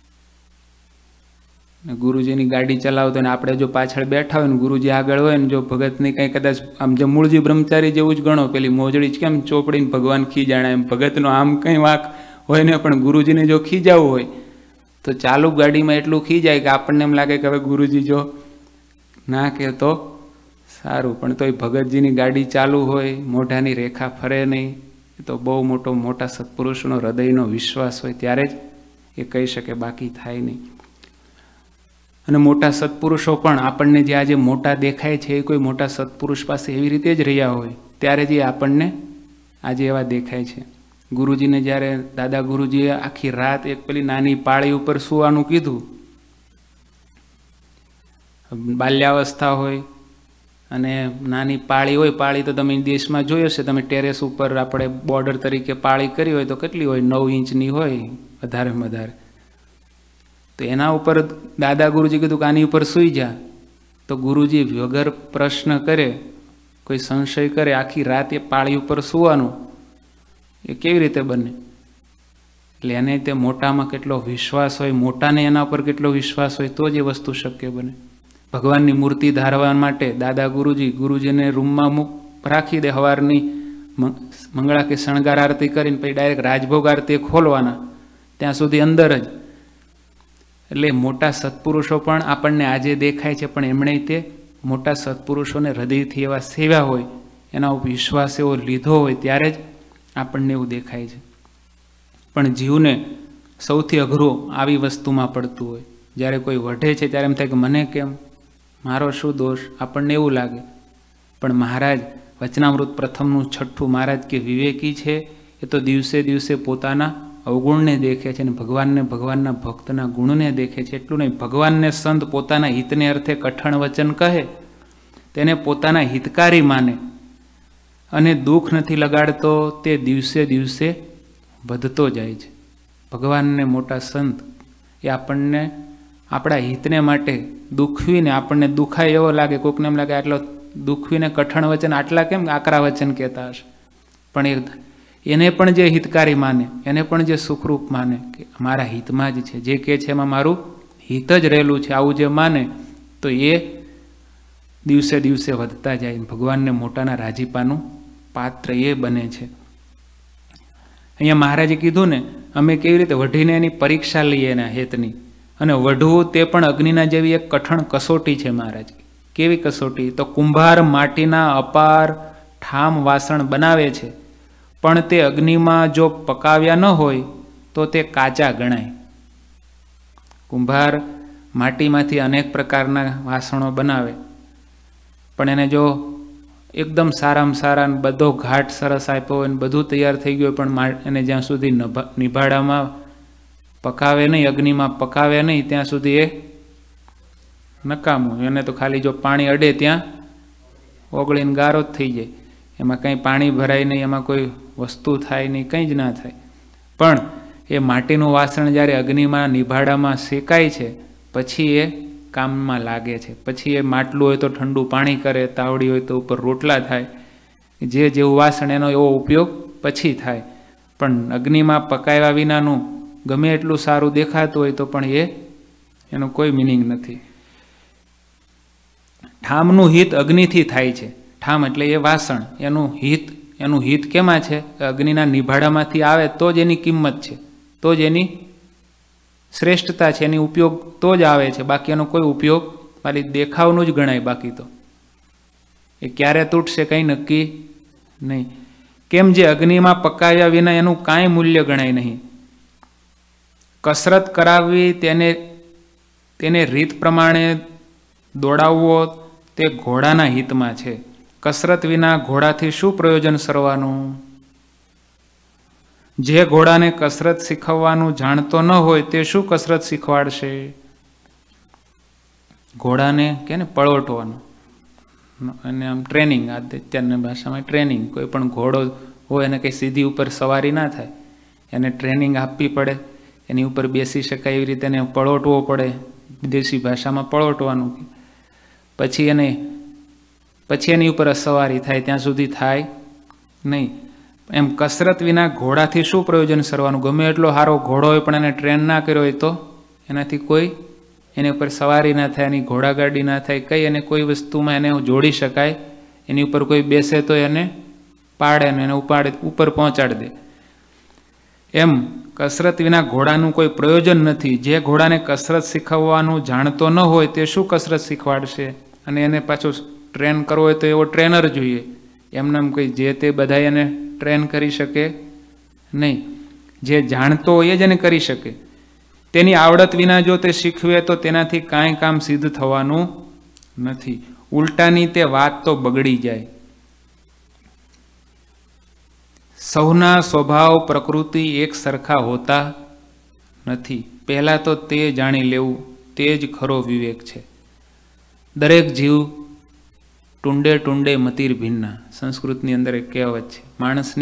ગુરુજીની ગાડી ચલાવતો ને આપણે જો પાછળ બેઠા હોય ને ગુરુજી આગળ હોય ને, જો ભગતની કંઈ કદાચ આમ જે મૂળજી બ્રહ્મચારી જેવું જ ગણો, પેલી મોજડી કેમ ચોપડીને ભગવાન ખીજાણા, એમ ભગતનો આમ કંઈ વાંક હોય ને, પણ ગુરુજીને જો ખીજાવવું હોય તો ચાલુ ગાડીમાં એટલું ખીજાય કે આપણને એમ લાગે કે હવે ગુરુજી જો ના કહે તો સારું. પણ તોય ભગતજીની ગાડી ચાલુ હોય, મોઢાની રેખા ફરે નહીં, તો બહુ મોટા સત્પુરુષનો હૃદયનો વિશ્વાસ હોય ત્યારે જ એ કહી શકે, બાકી થાય નહીં. અને મોટા સત્પુરુષો પણ આપણને જે આજે મોટા દેખાય છે એ કોઈ મોટા સત્પુરુષ પાસે એવી રીતે જ રહ્યા હોય ત્યારે જ એ આપણને આજે એવા દેખાય છે. ગુરુજીને જ્યારે દાદા ગુરુજીએ આખી રાત એક પેલી નાની પાળી ઉપર સૂવાનું કીધું, બાલ્યાવસ્થા હોય અને નાની પાળી હોય, પાળી તો તમે દેશમાં જોઈ હશે, તમે ટેરેસ ઉપર આપણે બોર્ડર તરીકે પાળી કરી હોય તો કેટલી હોય, 9 ઇંચની હોય વધારેમાં વધારે. તો એના ઉપર દાદા ગુરુજી કીધું કે આની ઉપર સૂઈ જા. તો ગુરુજી વગર પ્રશ્ન કરે, કોઈ સંશય કરે, આખી રાત એ પાળી ઉપર સૂવાનું, એ કેવી રીતે બને? એટલે એને તે મોટામાં કેટલો વિશ્વાસ હોય, મોટાને એના ઉપર કેટલો વિશ્વાસ હોય તો જ એ વસ્તુ શક્ય બને. ભગવાનની મૂર્તિ ધારવા માટે દાદા ગુરુજીને રૂમમાં રાખી દે, સવારની મંગળા કે શણગાર આરતી કરીને પછી ડાયરેક્ટ રાજભોગ આરતી ખોલવાના, ત્યાં સુધી અંદર જ. એટલે મોટા સત્પુરુષો પણ આપણને આજે દેખાય છે, પણ એમણે તે મોટા સત્પુરુષોને હૃદયથી એવા સેવ્યા હોય, એના ઉપર વિશ્વાસ એવો લીધો હોય ત્યારે જ આપણને એવું દેખાય છે. પણ જીવને સૌથી અઘરું આવી વસ્તુમાં પડતું હોય. જ્યારે કોઈ વઢે છે ત્યારે એમ થાય કે મને કેમ, મારો શું દોષ, આપણને એવું લાગે. પણ મહારાજ વચનામૃત પ્રથમનું 6ઠ્ઠું મહારાજ કે વિવેકી છે એ તો દિવસે દિવસે પોતાના અવગુણને દેખે છે અને ભગવાનને, ભગવાનના ભક્તના ગુણને દેખે છે. એટલું નહીં, ભગવાનને સંત પોતાના હિતને અર્થે કઠણ વચન કહે તેને પોતાના હિતકારી માને અને દુઃખ નથી લગાડતો, તે દિવસે દિવસે વધતો જાય છે. ભગવાનને મોટા સંત એ આપણને આપણા હિતને માટે દુખવીને, આપણને દુખાય એવો લાગે, કોઈકને એમ લાગે આટલો દુખવીને કઠણ વચન, આટલા કેમ આકરા વચન કહેતા હશે, પણ એને પણ જે હિતકારી માને, એને પણ જે સુખરૂપ માને કે મારા હિતમાં જ છે, જે કહે છે એમાં મારું હિત જ રહેલું છે, આવું જે માને તો એ દિવસે દિવસે વધતા જાય, ભગવાનને મોટાના રાજીપાનું પાત્ર એ બને છે. અહીંયા મહારાજે કીધું ને, અમે કેવી રીતે વઢીને એની પરીક્ષા લઈએ એના હેતની, અને વઢવું તે પણ અગ્નિના જેવી એક કઠણ કસોટી છે. મહારાજ કેવી કસોટી? તો કુંભાર માટીના અપાર ઠામ વાસણ બનાવે છે, પણ તે અગ્નિમાં જો પકાવ્યા ન હોય તો તે કાચા ગણાય. કુંભાર માટીમાંથી અનેક પ્રકારના વાસણો બનાવે, પણ એને જો એકદમ સારામાં સારા બધો ઘાટ સરસ આપ્યો હોય, બધું તૈયાર થઈ ગયું, પણ એને જ્યાં સુધી નિભાડામાં પકાવે નહીં, અગ્નિમાં પકાવે નહીં, ત્યાં સુધી એ નકામું. એને તો ખાલી જો પાણી અડે ત્યાં ઓગળીને ગારો જ થઈ જાય, એમાં કંઈ પાણી ભરાય નહીં, એમાં કોઈ વસ્તુ થાય નહીં, કંઈ જ ના થાય. પણ એ માટીનું વાસણ જ્યારે અગ્નિમાં નિભાડામાં શેકાય છે, પછી એ કામમાં લાગે છે. પછી એ માટલું હોય તો ઠંડુ પાણી કરે, તાવડી હોય તો ઉપર રોટલા થાય, જે જેવું વાસણ એનો એવો ઉપયોગ પછી થાય. પણ અગ્નિમાં પકાવ્યા વિનાનું ગમે એટલું સારું દેખાતું હોય તો પણ એનો કોઈ મિનિંગ નથી. ઠામનું હિત અગ્નિથી થાય છે. ઠામ એટલે એ વાસણ, એનું હિત કેમાં છે? અગ્નિના નિભાડામાંથી આવે તો જ એની કિંમત છે, તો જ એની શ્રેષ્ઠતા છે, એની ઉપયોગ તો જ આવે છે. બાકી એનો કોઈ ઉપયોગ ખાલી દેખાવનું જ ગણાય, બાકી તો એ ક્યારે તૂટશે કંઈ નક્કી નહીં. કેમ? જે અગ્નિમાં પકાવ્યા વિના એનું કાંઈ મૂલ્ય ગણાય નહીં. કસરત કરાવવી, તેને રીત પ્રમાણે દોડાવવો તે ઘોડાના હિતમાં છે. કસરત વિના ઘોડાથી શું પ્રયોજન સરવાનું? જે ઘોડાને કસરત શીખવવાનું જાણતો ન હોય તે શું કસરત શીખવાડશે? ઘોડાને કે ને પળોટવાનું, અને આમ ટ્રેનિંગ, અત્યારની ભાષામાં ટ્રેનિંગ. કોઈ પણ ઘોડો હોય એને કંઈ સીધી ઉપર સવારી ના થાય, એને ટ્રેનિંગ આપવી પડે, એની ઉપર બેસી શકાય એવી રીતે એને પળોટવો પડે, વિદેશી ભાષામાં પળોટવાનું. પછી એની ઉપર સવારી થાય, ત્યાં સુધી થાય નહીં. એમ કસરત વિના ઘોડાથી શું પ્રયોજન સરવાનું? ગમે એટલો સારો ઘોડો હોય પણ એને ટ્રેન ના કર્યો હોય તો એનાથી કોઈ એની ઉપર સવારી ના થાય, એની ઘોડાગાડી ના થાય, કંઈ એને કોઈ વસ્તુમાં એને જોડી શકાય, એની ઉપર કોઈ બેસે તો એને પાડે ને એને ઉપર પહોંચાડી દે. એમ કસરત વિના ઘોડાનું કોઈ પ્રયોજન નથી. જે ઘોડાને કસરત શીખવવાનું જાણતો ન હોય તે શું કસરત શીખવાડશે? અને એને પાછો ટ્રેન કરવો હોય તો એવો ટ્રેનર જોઈએ. એમનામ કંઈ જે તે બધા એને ટ્રેન કરી શકે નહીં. જે જાણતો હોય જ એને કરી શકે. તેની આવડત વિના જો તે શીખવે તો તેનાથી કાંઈ કામ સિદ્ધ થવાનું નથી. ઉલટાની તે વાત તો બગડી જાય. સૌના સ્વભાવ પ્રકૃતિ એક સરખા હોતા નથી. પહેલાં તો તે જાણી લેવું, તે જ ખરો વિવેક છે. દરેક જીવ ટુંડે ટુંડે મતીર ભિન્ના, સંસ્કૃતની અંદર એક કહેવત છે.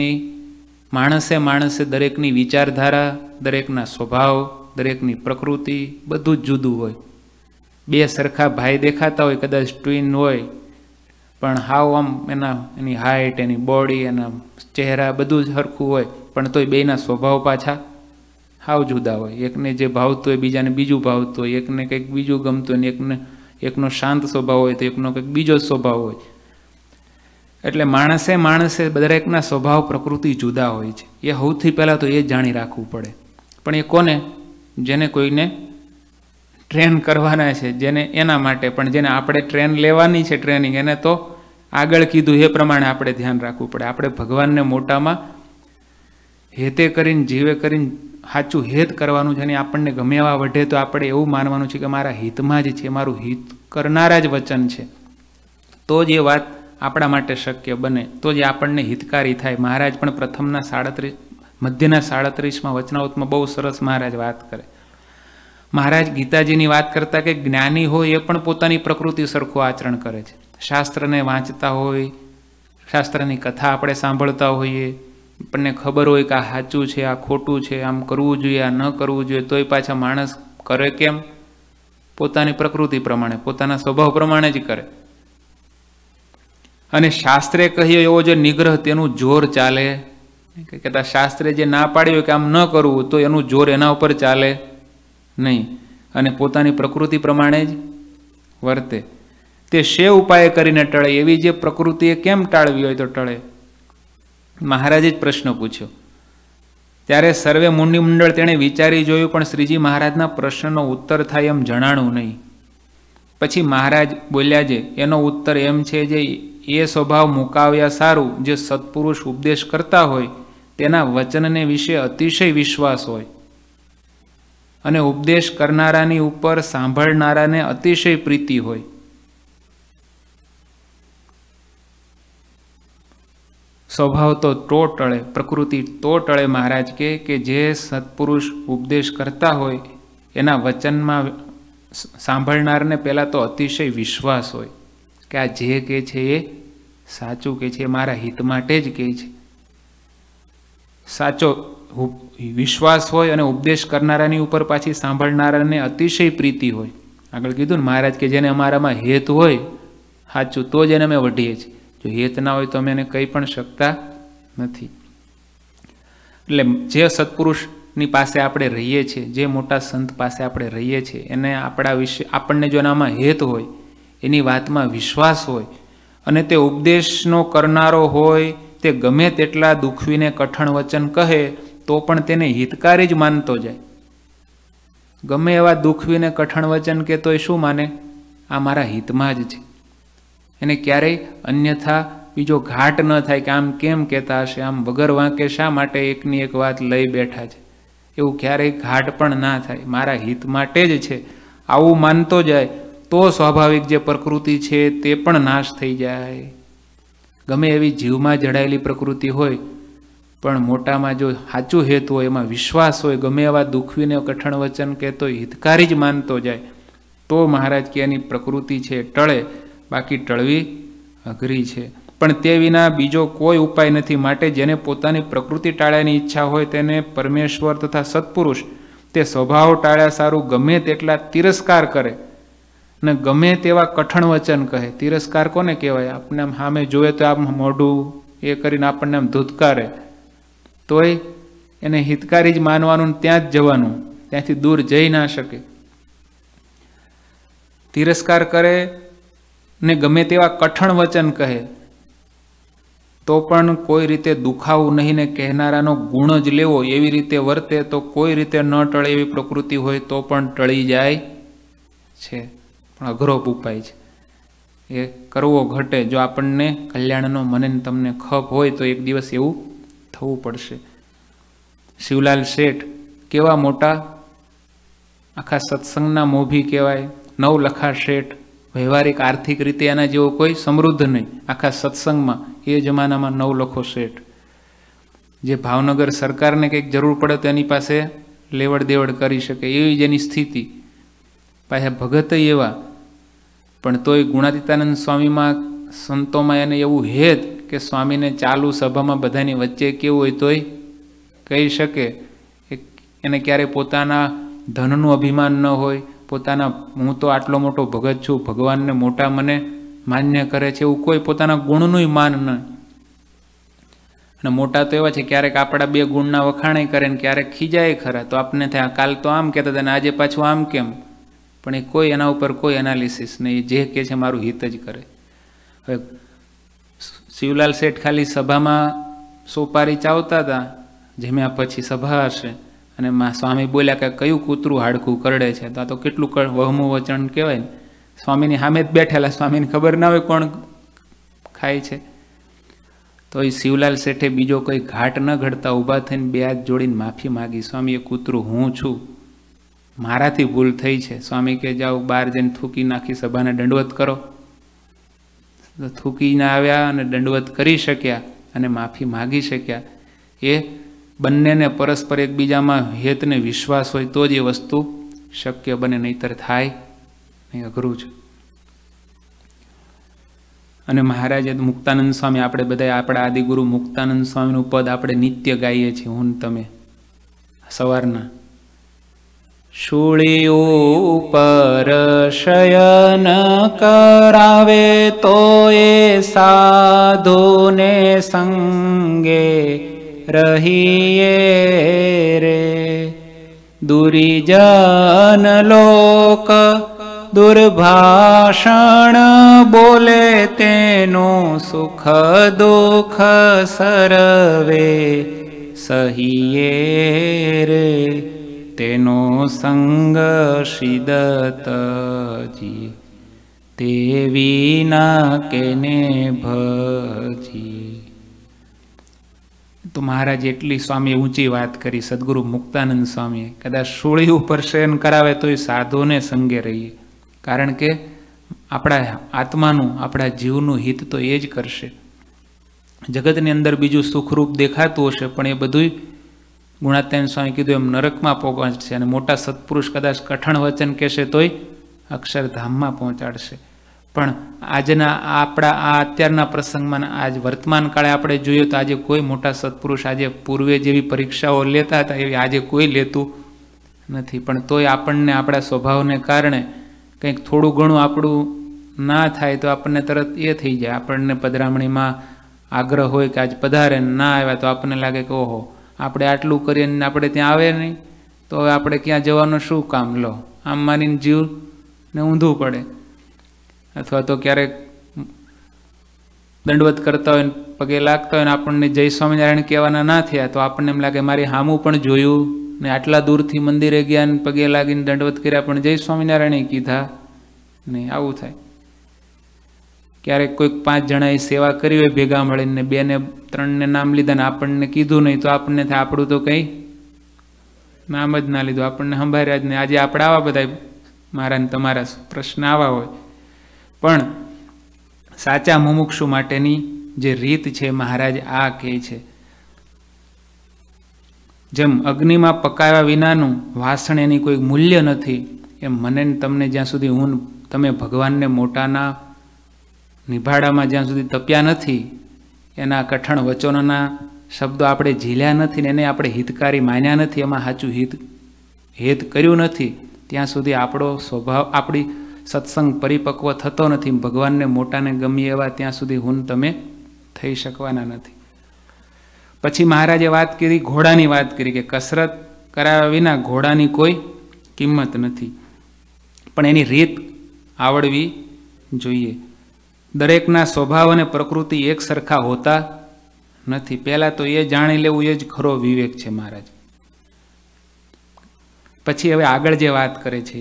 માણસે દરેકની વિચારધારા, દરેકના સ્વભાવ, દરેકની પ્રકૃતિ બધું જ જુદું હોય. બે સરખા ભાઈ દેખાતા હોય, કદાચ ટ્વિન હોય, પણ હાવ આમ એની હાઇટ, એની બોડી, એના ચહેરા બધું જ સરખું હોય, પણ તોય બેના સ્વભાવ પાછા હાવ જુદા હોય. એકને જે ભાવતું હોય બીજાને બીજું ભાવતું હોય, એકને કંઈક બીજું ગમતું હોય, એકનો શાંત સ્વભાવ હોય તો એકનો કંઈક બીજો સ્વભાવ હોય. એટલે માણસે દરેકના સ્વભાવ પ્રકૃતિ જુદા હોય છે. એ સૌથી પહેલાં તો એ જાણી રાખવું પડે. પણ એ કોને? જેને કોઈને ટ્રેન કરવાના છે, જેને એના માટે. પણ જેને આપણે ટ્રેન લેવાની છે, ટ્રેનિંગ, એને તો આગળ કીધું એ પ્રમાણે આપણે ધ્યાન રાખવું પડે. આપણે ભગવાનને મોટામાં હેતે કરીને, જીવે કરીને સાચું હેત કરવાનું છે. અને આપણને ગમે એવા વઢે તો આપણે એવું માનવાનું છે કે મારા હિતમાં જ છે, મારું હિત કરનારા જ વચન છે. તો જ એ વાત આપણા માટે શક્ય બને, તો જ આપણને હિતકારી થાય. મહારાજ પણ પ્રથમના મધ્યના 37માં વચનાવતમાં બહુ સરસ મહારાજ વાત કરે. મહારાજ ગીતાજીની વાત કરતા કે જ્ઞાની હોય એ પણ પોતાની પ્રકૃતિ સરખું આચરણ કરે છે. શાસ્ત્રને વાંચતા હોય, શાસ્ત્રની કથા આપણે સાંભળતા હોઈએ, આપણને ખબર હોય કે આ સાચું છે, આ ખોટું છે, આમ કરવું જોઈએ, આ ન કરવું જોઈએ, તોય પાછા માણસ કરે કેમ? પોતાની પ્રકૃતિ પ્રમાણે, પોતાના સ્વભાવ પ્રમાણે જ કરે. અને શાસ્ત્રે કહ્યો એવો જે નિગ્રહ, તેનું જોર ચાલે. કહેતા શાસ્ત્રે જે ના પાડ્યું કે આમ ન કરવું, તો એનું જોર એના ઉપર ચાલે નહીં, અને પોતાની પ્રકૃતિ પ્રમાણે જ વર્તે. તે શે ઉપાય કરીને ટળે, એવી જે પ્રકૃતિએ કેમ ટાળવી હોય તો ટળે? મહારાજે જ પ્રશ્ન પૂછ્યો. ત્યારે સર્વે મુનિ મંડળ તેણે વિચારી જોયું, પણ શ્રીજી મહારાજના પ્રશ્નનો ઉત્તર થાય એમ જણાણું નહીં. પછી મહારાજ બોલ્યા છે, એનો ઉત્તર એમ છે, જે એ સ્વભાવ મુકાવ્યા સારું, જે સત્પુરુષ ઉપદેશ કરતા હોય તેના વચનને વિશે અતિશય વિશ્વાસ હોય, અને ઉપદેશ કરનારાની ઉપર સાંભળનારાને અતિશય પ્રીતિ હોય. સ્વભાવ તો ટળે, પ્રકૃતિ તો ટળે. મહારાજ કે જે સત્પુરુષ ઉપદેશ કરતા હોય એના વચનમાં સાંભળનારને પહેલાં તો અતિશય વિશ્વાસ હોય કે આ જે કહે છે એ સાચું કહે છે, મારા હિત માટે જ કહે છે. સાચો વિશ્વાસ હોય, અને ઉપદેશ કરનારાની ઉપર પાછી સાંભળનારાને અતિશય પ્રીતિ હોય. આગળ કીધું ને મહારાજ કે જેને અમારામાં હેત હોય સાચું, તો જ એને અમે વઢીએ છીએ. જો હેત ના હોય તો અમે એને કંઈ પણ શકતા નથી. એટલે જે સત્પુરુષની પાસે આપણે રહીએ છીએ, જે મોટા સંત પાસે આપણે રહીએ છીએ, એને આપણા વિશે, આપણને જો એનામાં હેત હોય, એની વાતમાં વિશ્વાસ હોય, અને તે ઉપદેશનો કરનારો હોય, તે ગમે તેટલા દુખવીને કઠણ વચન કહે તો પણ તેને હિતકારી જ માનતો જાય. ગમે એવા દુખવીને કઠણ વચન કહેતો એ શું માને? આ મારા હિતમાં જ છે. એને ક્યારેય અન્યથા બીજો ઘાટ ન થાય કે આમ કેમ કહેતા હશે, આમ વગર વાંકે શા માટે એકની એક વાત લઈ બેઠા છે, એવું ક્યારેય ઘાટ પણ ના થાય. મારા હિત માટે જ છે, આવું માનતો જાય તો સ્વાભાવિક જે પ્રકૃતિ છે તે પણ નાશ થઈ જાય. ગમે એવી જીવમાં જડાયેલી પ્રકૃતિ હોય, પણ મોટામાં જો સાચું હેત હોય, એમાં વિશ્વાસ હોય, ગમે એવા દુખવીને કઠણ વચન કહેતો હિતકારી જ માનતો જાય, તો મહારાજ કે એની પ્રકૃતિ છે ટળે, બાકી ટળવી અઘરી છે. પણ તે વિના બીજો કોઈ ઉપાય નથી. માટે જેને પોતાની પ્રકૃતિ ટાળ્યાની ઈચ્છા હોય તેને પરમેશ્વર તથા સત્પુરુષ તે સ્વભાવ ટાળ્યા સારું ગમે તેટલા તિરસ્કાર કરે ને ગમે તેવા કઠણ વચન કહે. તિરસ્કાર કોને કહેવાય? આપણે આમ સામે જોવે તો આમ મોઢું એ કરીને આપણને આમ ધૂતકારે, તોય એને હિતકારી જ માનવાનું, ત્યાં જ જવાનું, ત્યાંથી દૂર જઈ ના શકે. તિરસ્કાર કરે ને ગમે તેવા કઠણ વચન કહે તો પણ કોઈ રીતે દુખાવું નહીં, ને કહેનારાનો ગુણ જ લેવો, એવી રીતે વર્તે તો કોઈ રીતે ન ટળે એવી પ્રકૃતિ હોય તો પણ ટળી જાય છે. પણ અઘરો ઉપાય છે, એ કરવો ઘટે. જો આપણને કલ્યાણનો મને તમને ખપ હોય તો એક દિવસ એવું થવું પડશે. શિવલાલ શેઠ કેવા મોટા, આખા સત્સંગના મોભી કહેવાય. નવલખા શેઠ, વ્યવહારિક આર્થિક રીતે એના જેવો કોઈ સમૃદ્ધ નહીં આખા સત્સંગમાં. એ જમાનામાં નવલખો શેઠ, જે ભાવનગર સરકારને કંઈક જરૂર પડે તો એની પાસે લેવડ દેવડ કરી શકે એવી જ એની સ્થિતિ. પાછા ભગત એવા, પણ તોય ગુણાતીતાનંદ સ્વામીમાં, સંતોમાં એને એવું હેત કે સ્વામીને ચાલુ સભામાં બધાની વચ્ચે કેવું હોય તોય કહી શકે. એને ક્યારેય પોતાના ધનનું અભિમાન ન હોય, પોતાના હું તો આટલો મોટો ભગત છું, ભગવાનને મોટા મને માન્ય કરે છે, એવું કોઈ પોતાના ગુણનું માન ન. અને મોટા તો એવા છે ક્યારેક આપણા બે ગુણના વખાણે કરે ને ક્યારેક ખીજાય ખરા, તો આપણને થાય કાલ તો આમ કહેતા હતા ને આજે પાછું આમ કેમ. પણ એ કોઈ એના ઉપર કોઈ એનાલિસિસ નહીં, જે કહે છે મારું હિત જ કરે. હવે શિવલાલ શેઠ ખાલી સભામાં સોપારી ચાવતા હતા, જમ્યા પછી સભા હશે, અને સ્વામી બોલ્યા કે કયું કૂતરું હાડકું કરડે છે, તો આ તો કેટલું વહમું વચન કહેવાય ને. સ્વામીની સામે જ બેઠેલા, સ્વામીને ખબર ના હોય કોણ ખાય છે. તો એ શિવલાલ શેઠે બીજો કોઈ ઘાટ ન ઘડતા ઊભા થઈને બે હાથ જોડીને માફી માગી. સ્વામી, એ કૂતરું હું છું, મારાથી ભૂલ થઈ છે. સ્વામી કે જાઓ બહાર જઈને થૂકી નાખી સભાને દંડવત કરો. થૂકી ના આવ્યા અને દંડવત કરી શક્યા અને માફી માગી શક્યા. એ બંનેને પરસ્પર એકબીજામાં હેતને વિશ્વાસ હોય તો જ એ વસ્તુ શક્ય બને, નહીતર થાય નહીં, અઘરું છે. અને મહારાજે મુક્તાનંદ સ્વામી, આપણે બધા આપણા આદિગુરુ મુક્તાનંદ સ્વામીનું પદ આપણે નિત્ય ગાઈએ છીએ, હું તમે સવારના. શૂળી ઉપર શયન કરાવે તો એ સાધુને સંગે રહીએ રે, દુરીજન લોક દુર્ભાષણ બોલે તેનું સુખ દુઃખ સર્વે સહીએ રે, તેનો સંગ શિદતજી તે વિના કેને ભજી. તો મહારાજ એટલી સ્વામીએ ઊંચી વાત કરી, સદગુરુ મુક્તાનંદ સ્વામીએ. કદાચ શૂળી ઉપર શયન કરાવે તો એ સાધુને સંગે રહીએ, કારણ કે આપણા આત્માનું, આપણા જીવનું હિત તો એ જ કરશે. જગતની અંદર બીજું સુખરૂપ દેખાતું હશે, પણ એ બધું ગુણાત્યાન સ્વામી કીધું એમ નરકમાં પહોંચશે, અને મોટા સત્પુરુષ કદાચ કઠણ વચન કહેશે તોય અક્ષરધામમાં પહોંચાડશે. પણ આજના આપણા આ અત્યારના પ્રસંગમાં, આજ વર્તમાન કાળે આપણે જોઈએ તો આજે કોઈ મોટા સત્પુરુષ, આજે પૂર્વે જેવી પરીક્ષાઓ લેતા હતા એવી આજે કોઈ લેતું નથી. પણ તોય આપણને આપણા સ્વભાવને કારણે કંઈક થોડું ઘણું આપણું ના થાય તો આપણને તરત એ થઈ જાય. આપણને પધરામણીમાં આગ્રહ હોય કે આજ પધારે, ના આવ્યા તો આપણને લાગે કે ઓહો, આપણે આટલું કરીએ ને આપણે ત્યાં આવે નહીં તો હવે આપણે ક્યાં જવાનું શું કામ, લો આમ માનીને જીવને ઊંધું પડે. અથવા તો ક્યારેક દંડવત કરતા હોય ને પગે લાગતા હોય ને આપણને જય સ્વામિનારાયણ કહેવાના ના થયા તો આપણને એમ લાગે મારી હામું પણ જોયું ને આટલા દૂરથી મંદિરે ગયા ને પગે લાગીને દંડવત કર્યા પણ જય સ્વામિનારાયણ કીધા નહીં, આવું થાય. ક્યારેક કોઈક 5 જણાએ સેવા કરી હોય ભેગા મળીને, 2 ને 3 ને નામ લીધા ને આપણને કીધું નહીં તો આપણને થાય આપણું તો કંઈ નામ જ ના લીધું, આપણને સંભાળ્યા જ નહીં. આજે આપણે આવા બધા મારા ને તમારા પ્રશ્ન આવા હોય. પણ સાચા મુમુક્ષુ માટેની જે રીત છે મહારાજ આ કહે છે, જેમ અગ્નિમાં પકાવ્યા વિનાનું વાસણ એની કોઈ મૂલ્ય નથી, એમ મને તમને જ્યાં સુધી હું તમે ભગવાનને મોટાના નિભાડામાં જ્યાં સુધી તપ્યા નથી, એના કઠણ વચનોના શબ્દો આપણે ઝીલ્યા નથી ને એને આપણે હિતકારી માન્યા નથી, એમાં સાચું હેત કર્યું નથી, ત્યાં સુધી આપણો સ્વભાવ, આપણી સત્સંગ પરિપક્વ થતો નથી. ભગવાનને મોટાને ગમી એવા ત્યાં સુધી હું તમે થઈ શકવાના નથી. પછી મહારાજે વાત કરી, ઘોડાની વાત કરી કે કસરત કરાવ્યા વિના ઘોડાની કોઈ કિંમત નથી, પણ એની રીત આવડવી જોઈએ. દરેકના સ્વભાવ અને પ્રકૃતિ એક સરખા હોતા નથી. પહેલાં તો એ જાણી લેવું એ જ ખરો વિવેક છે મહારાજ. પછી હવે આગળ જે વાત કરે છે,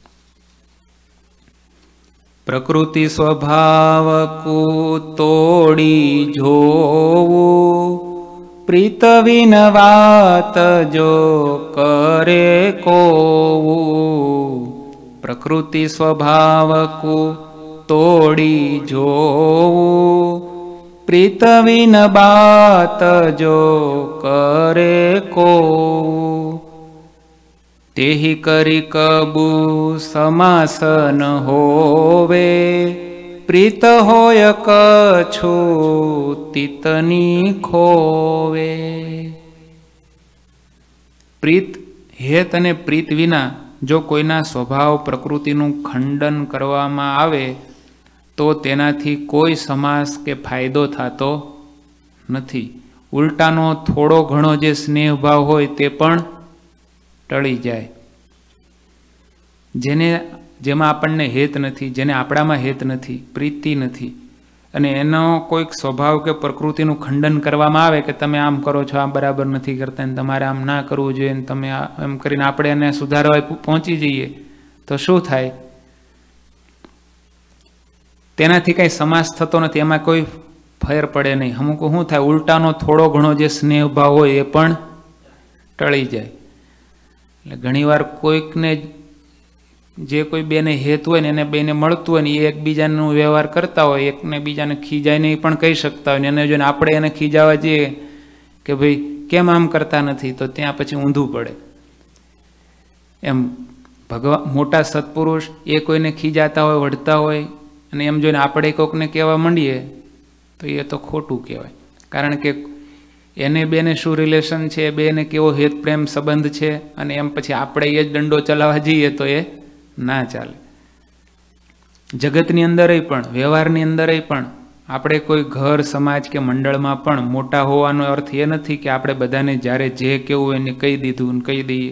પ્રકૃતિ સ્વભાવ કુ તોડી જોવું, પ્રીત વિન વાત જો કરે કોવું. પ્રકૃતિ સ્વભાવ કુ તોડી જોવું, પ્રીત વિન બાત જો કરે કોવું. તેહી કરી કબુ સમાસન હોવે, પ્રીત હોય કછુ તિતની ખોવે. પ્રીત, હેત અને પ્રીત વિના જો કોઈના સ્વભાવ પ્રકૃતિનું ખંડન કરવામાં આવે તો તેનાથી કોઈ સમાસ કે ફાયદો થતો નથી. ઉલટાનો થોડો ઘણો જે સ્નેહભાવ હોય તે પણ ટળી જાય. જેમાં આપણને હેત નથી, જેને આપણામાં હેત નથી, પ્રીતિ નથી, અને એનો કોઈક સ્વભાવ કે પ્રકૃતિનું ખંડન કરવામાં આવે કે તમે આમ કરો છો, આ બરાબર નથી કરતા, ને તમારે આમ ના કરવું જોઈએ, ને તમે એમ કરીને આપણે એને સુધારવા પહોંચી જઈએ તો શું થાય? તેનાથી કંઈ સમાસ થતો નથી, એમાં કોઈ ફેર પડે નહીં. અમુક શું થાય, ઉલટાનો થોડો ઘણો જે સ્નેહભાવ હોય એ પણ ટળી જાય. એટલે ઘણીવાર કોઈકને જે કોઈ બેને હેત હોય ને એને બેને મળતું હોય ને એ એકબીજાનો વ્યવહાર કરતા હોય, એકને બીજાને ખીજાય નહીં પણ કહી શકતા હોય ને એને જોઈને આપણે એને ખીજાવા જઈએ કે ભાઈ કેમ આમ કરતા નથી, તો ત્યાં પછી ઊંધું પડે. એમ મોટા સત્પુરુષ એ કોઈને ખીજાતા હોય, વઢતા હોય, અને એમ જોઈને આપણે કોકને કહેવા માંડીએ તો એ તો ખોટું કહેવાય. કારણ કે એને બેને શું રિલેશન છે, બેને કેવો હેત પ્રેમ સંબંધ છે, અને એમ પછી આપણે એ જ દંડો ચલાવવા જઈએ તો એ ના ચાલે. જગતની અંદરય પણ, વ્યવહારની અંદરય પણ, આપણે કોઈ ઘર, સમાજ કે મંડળમાં પણ મોટા હોવાનો અર્થ એ નથી કે આપણે બધાને જ્યારે જે કેવું એને કહી દીધું કહી દઈએ,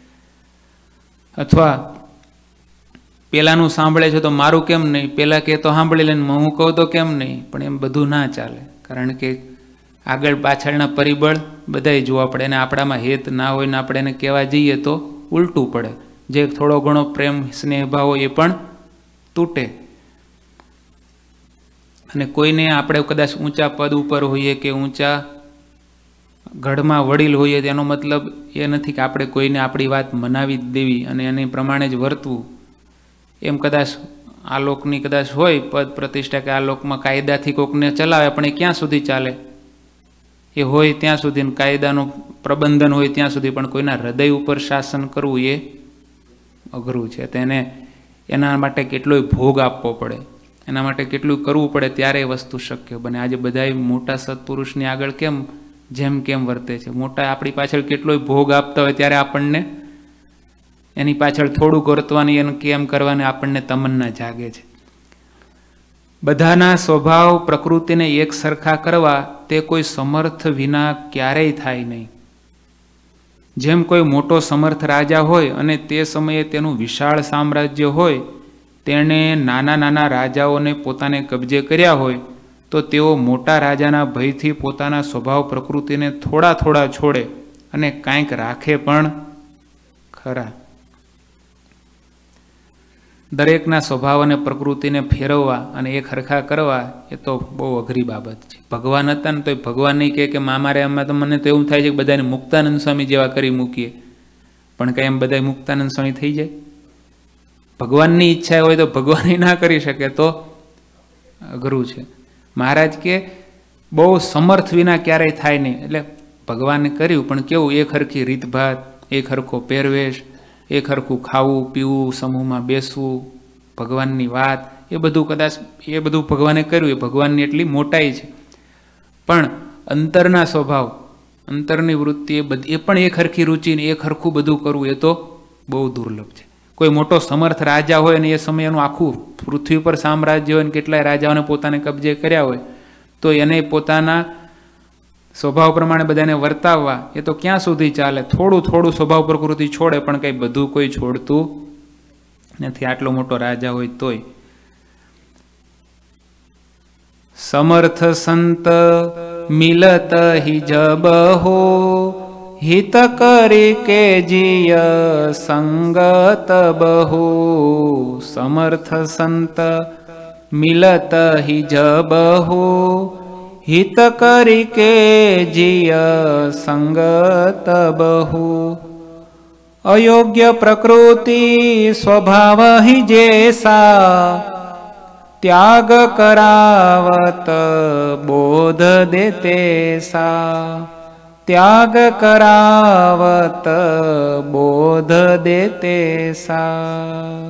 અથવા પેલાનું સાંભળે છે તો મારું કેમ નહીં, પેલા કે તો સાંભળી લઈને હું કહું તો કેમ નહીં. પણ એમ બધું ના ચાલે. કારણ કે આગળ પાછળના પરિબળ બધાય જોવા પડે, અને આપણામાં હેત ના હોય ને આપણે એને કહેવા જઈએ તો ઉલટું પડે. જે થોડો ઘણો પ્રેમ સ્નેહ ભાવ હોય એ પણ તૂટે. અને કોઈને આપણે કદાચ ઊંચા પદ ઉપર હોઈએ કે ઊંચા ગઢમાં વડીલ હોઈએ, તેનો મતલબ એ નથી કે આપણે કોઈને આપણી વાત મનાવી જ દેવી અને એને પ્રમાણે જ વર્તવું. એમ કદાચ આ લોકની કદાચ હોય પદ પ્રતિષ્ઠા કે આ લોકમાં કાયદાથી કોકને ચલાવે, પણ એ ક્યાં સુધી ચાલે? એ હોય ત્યાં સુધી, કાયદાનું પ્રબંધન હોય ત્યાં સુધી, પણ કોઈના હૃદય ઉપર શાસન કરવું એ અઘરું છે. તેને એના માટે કેટલોય ભોગ આપવો પડે, એના માટે કેટલું કરવું પડે, ત્યારે એ વસ્તુ શક્ય બને. આજે બધા મોટા સત્પુરુષની આગળ કેમ કેમ વર્તે છે? મોટા આપણી પાછળ કેટલોય ભોગ આપતા હોય ત્યારે આપણને એની પાછળ થોડું વર્તવાની, એને કેમ કરવાની આપણને તમન્ના જાગે છે. બધાના સ્વભાવ પ્રકૃતિને એક સરખા કરવા તે કોઈ સમર્થ વિના ક્યારેય થાય નહીં. જેમ કોઈ મોટો સમર્થ રાજા હોય અને તે સમયે તેનું વિશાળ સામ્રાજ્ય હોય, તેણે નાના નાના રાજાઓને પોતાને કબજે કર્યા હોય, તો તેઓ મોટા રાજાના ભયથી પોતાના સ્વભાવ પ્રકૃતિને થોડા થોડા છોડે અને કાંઈક રાખે પણ ખરા. દરેકના સ્વભાવ અને પ્રકૃતિને ફેરવવા અને એક હરખા કરવા એ તો બહુ અઘરી બાબત છે. ભગવાન હતા ને તો ભગવાન નહીં કહે કે મારે આમાં તો મને તો એવું થાય છે કે બધાને મુક્તાનંદ સ્વામી જેવા કરી મૂકીએ, પણ કંઈ એમ બધા મુક્તાનંદ સ્વામી થઈ જાય? ભગવાનની ઈચ્છા હોય તો ભગવાન ના કરી શકે તો અઘરું છે. મહારાજ કે બહુ સમર્થ વિના ક્યારેય થાય નહીં. એટલે ભગવાને કર્યું, પણ કેવું? એક હરખી રીતભાત, એક હરખો પહેરવેશ, એક હરખું ખાવું પીવું, સમૂહમાં બેસવું, ભગવાનની વાત, એ બધું કદાચ એ બધું ભગવાને કર્યું, એ ભગવાનની એટલી મોટાઈ છે. પણ અંતરના સ્વભાવ, અંતરની વૃત્તિ એ પણ એક હરખી રુચિને એક હરખું બધું કરવું એ તો બહુ દુર્લભ છે. કોઈ મોટો સમર્થ રાજા હોય ને એ સમયનું આખું પૃથ્વી પર સામ્રાજ્ય હોય ને કેટલાય રાજાઓને પોતાને કબજે કર્યા હોય, તો એને પોતાના સ્વભાવ પ્રમાણે બધાને વર્તાવવા એ તો ક્યાં સુધી ચાલે? થોડું થોડું સ્વભાવ પ્રકૃતિ છોડે, પણ કંઈ બધું કોઈ છોડતું નથી, આટલો મોટો રાજા હોય તોય. સમર્થ સંત મિલત હિ જબ હો, હિત કરી કે જીય સંગત બહુ. સમર્થ સંત મિલત હિ જબ હો, હિત કરી કે જીય સંગત બહુ. અયોગ્ય પ્રકૃતિ સ્વભાવ હિ જેસા, ત્યાગ કરાવત બોધ દેતે સા. ત્યાગ કરાવત બોધ દેતે સા.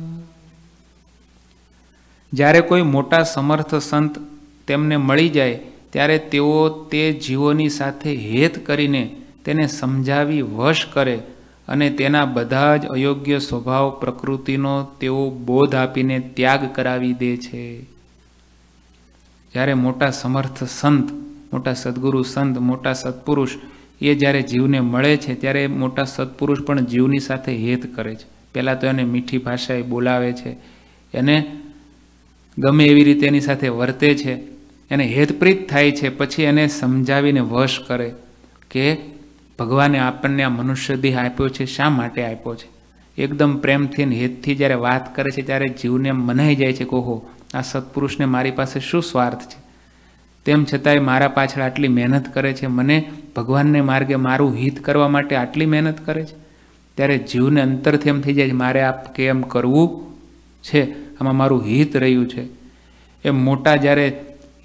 જ્યારે કોઈ મોટા સમર્થ સંત તેમને મળી જાય ત્યારે તેઓ તે જીવોની સાથે હેત કરીને તેને સમજાવી વશ કરે અને તેના બધા જ અયોગ્ય સ્વભાવ પ્રકૃતિનો તેઓ બોધ આપીને ત્યાગ કરાવી દે છે. જ્યારે મોટા સમર્થ સંત, મોટા સદગુરુ સંત, મોટા સત્પુરુષ એ જ્યારે જીવને મળે છે ત્યારે મોટા સત્પુરુષ પણ જીવની સાથે હેત કરે છે. પહેલાં તો એને મીઠી ભાષાએ બોલાવે છે, એને ગમે એવી રીતે એની સાથે વર્તે છે, એને હેતપ્રીત થાય છે. પછી એને સમજાવીને વશ કરે કે ભગવાને આપણને આ મનુષ્ય દેહ આપ્યો છે, શા માટે આપ્યો છે. એકદમ પ્રેમથી ને હેતથી જ્યારે વાત કરે છે ત્યારે જીવને મનાઈ જાય છે કે ઓહો, આ સત્પુરુષને મારી પાસે શું સ્વાર્થ છે, તેમ છતાંય મારા પાછળ આટલી મહેનત કરે છે, મને ભગવાનને માર્ગે મારું હિત કરવા માટે આટલી મહેનત કરે છે. ત્યારે જીવને અંતરથી એમ થઈ જાય છે મારે આ કેમ કરવું છે, આમાં મારું હિત રહ્યું છે. એમ મોટા જ્યારે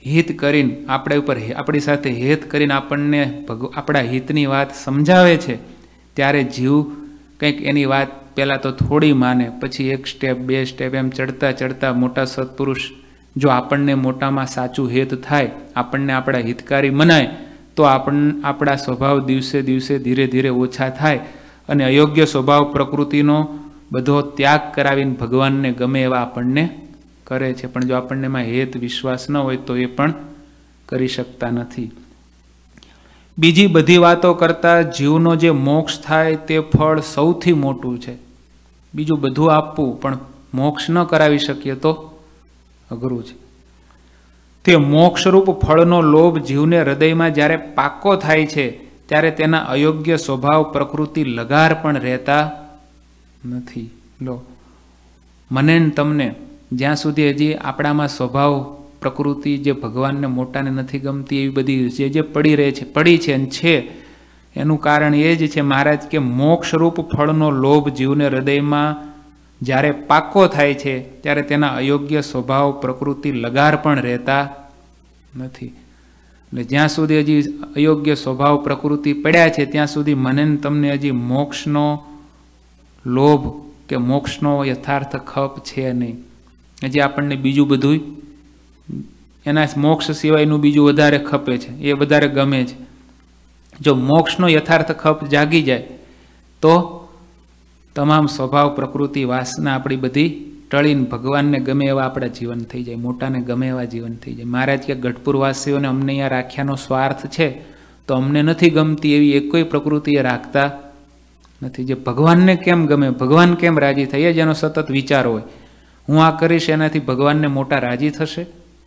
હિત કરીને આપણી સાથે હેત કરીને આપણને આપણા હિતની વાત સમજાવે છે, ત્યારે જીવ કંઈક એની વાત પહેલાં તો થોડી માને, પછી 1 સ્ટેપ 2 સ્ટેપ એમ ચડતા ચડતા મોટા સત્પુરુષ જો આપણને મોટામાં સાચું હેત થાય, આપણને આપણા હિતકારી મનાય, તો આપણા સ્વભાવ દિવસે દિવસે ધીરે ધીરે ઓછા થાય અને અયોગ્ય સ્વભાવ પ્રકૃતિનો બધો ત્યાગ કરાવીને ભગવાનને ગમે એવા આપણને કરે છે. પણ જો આપણને એમાં હેત વિશ્વાસ ન હોય તો એ પણ કરી શકતા નથી. બીજી બધી વાતો કરતાં જીવનો જે મોક્ષ થાય તે ફળ સૌથી મોટું છે. બીજું બધું આપવું પણ મોક્ષ ન કરાવી શકીએ તો અઘરું છે. તે મોક્ષરૂપ ફળનો લોભ જીવને હૃદયમાં જ્યારે પાકો થાય છે, ત્યારે તેના અયોગ્ય સ્વભાવ પ્રકૃતિ લગાર પણ રહેતા નથી. લો, મને ને તમને જ્યાં સુધી હજી આપણામાં સ્વભાવ પ્રકૃતિ જે ભગવાનને મોટાને નથી ગમતી એવી બધી જે પડી છે અને છે, એનું કારણ એ જ છે મહારાજ કે મોક્ષરૂપ ફળનો લોભ જીવને હૃદયમાં જ્યારે પાકો થાય છે, ત્યારે તેના અયોગ્ય સ્વભાવ પ્રકૃતિ લગાર પણ રહેતા નથી. એટલે જ્યાં સુધી હજી અયોગ્ય સ્વભાવ પ્રકૃતિ પડ્યા છે, ત્યાં સુધી મને ને તમને હજી મોક્ષનો લોભ કે મોક્ષનો યથાર્થ ખપ છે નહીં. હજી આપણને બીજું બધું એના મોક્ષ સિવાયનું બીજું વધારે ખપે છે, એ વધારે ગમે છે. જો મોક્ષનો યથાર્થ ખપ જાગી જાય તો તમામ સ્વભાવ પ્રકૃતિ વાસના આપણી બધી ટળીને ભગવાનને ગમે એવા આપણા જીવન થઈ જાય, મોટાને ગમે એવા જીવન થઈ જાય. મહારાજ કે ગઢપુરવાસીઓને અમને અહીંયા રાખ્યાનો સ્વાર્થ છે, તો અમને નથી ગમતી એવી એકોય પ્રકૃતિ એ રાખતા નથી. જે ભગવાનને કેમ ગમે, ભગવાન કેમ રાજી થાય, એ જેનો સતત વિચાર હોય, હું આ કરીશ એનાથી ભગવાનને મોટા રાજી થશે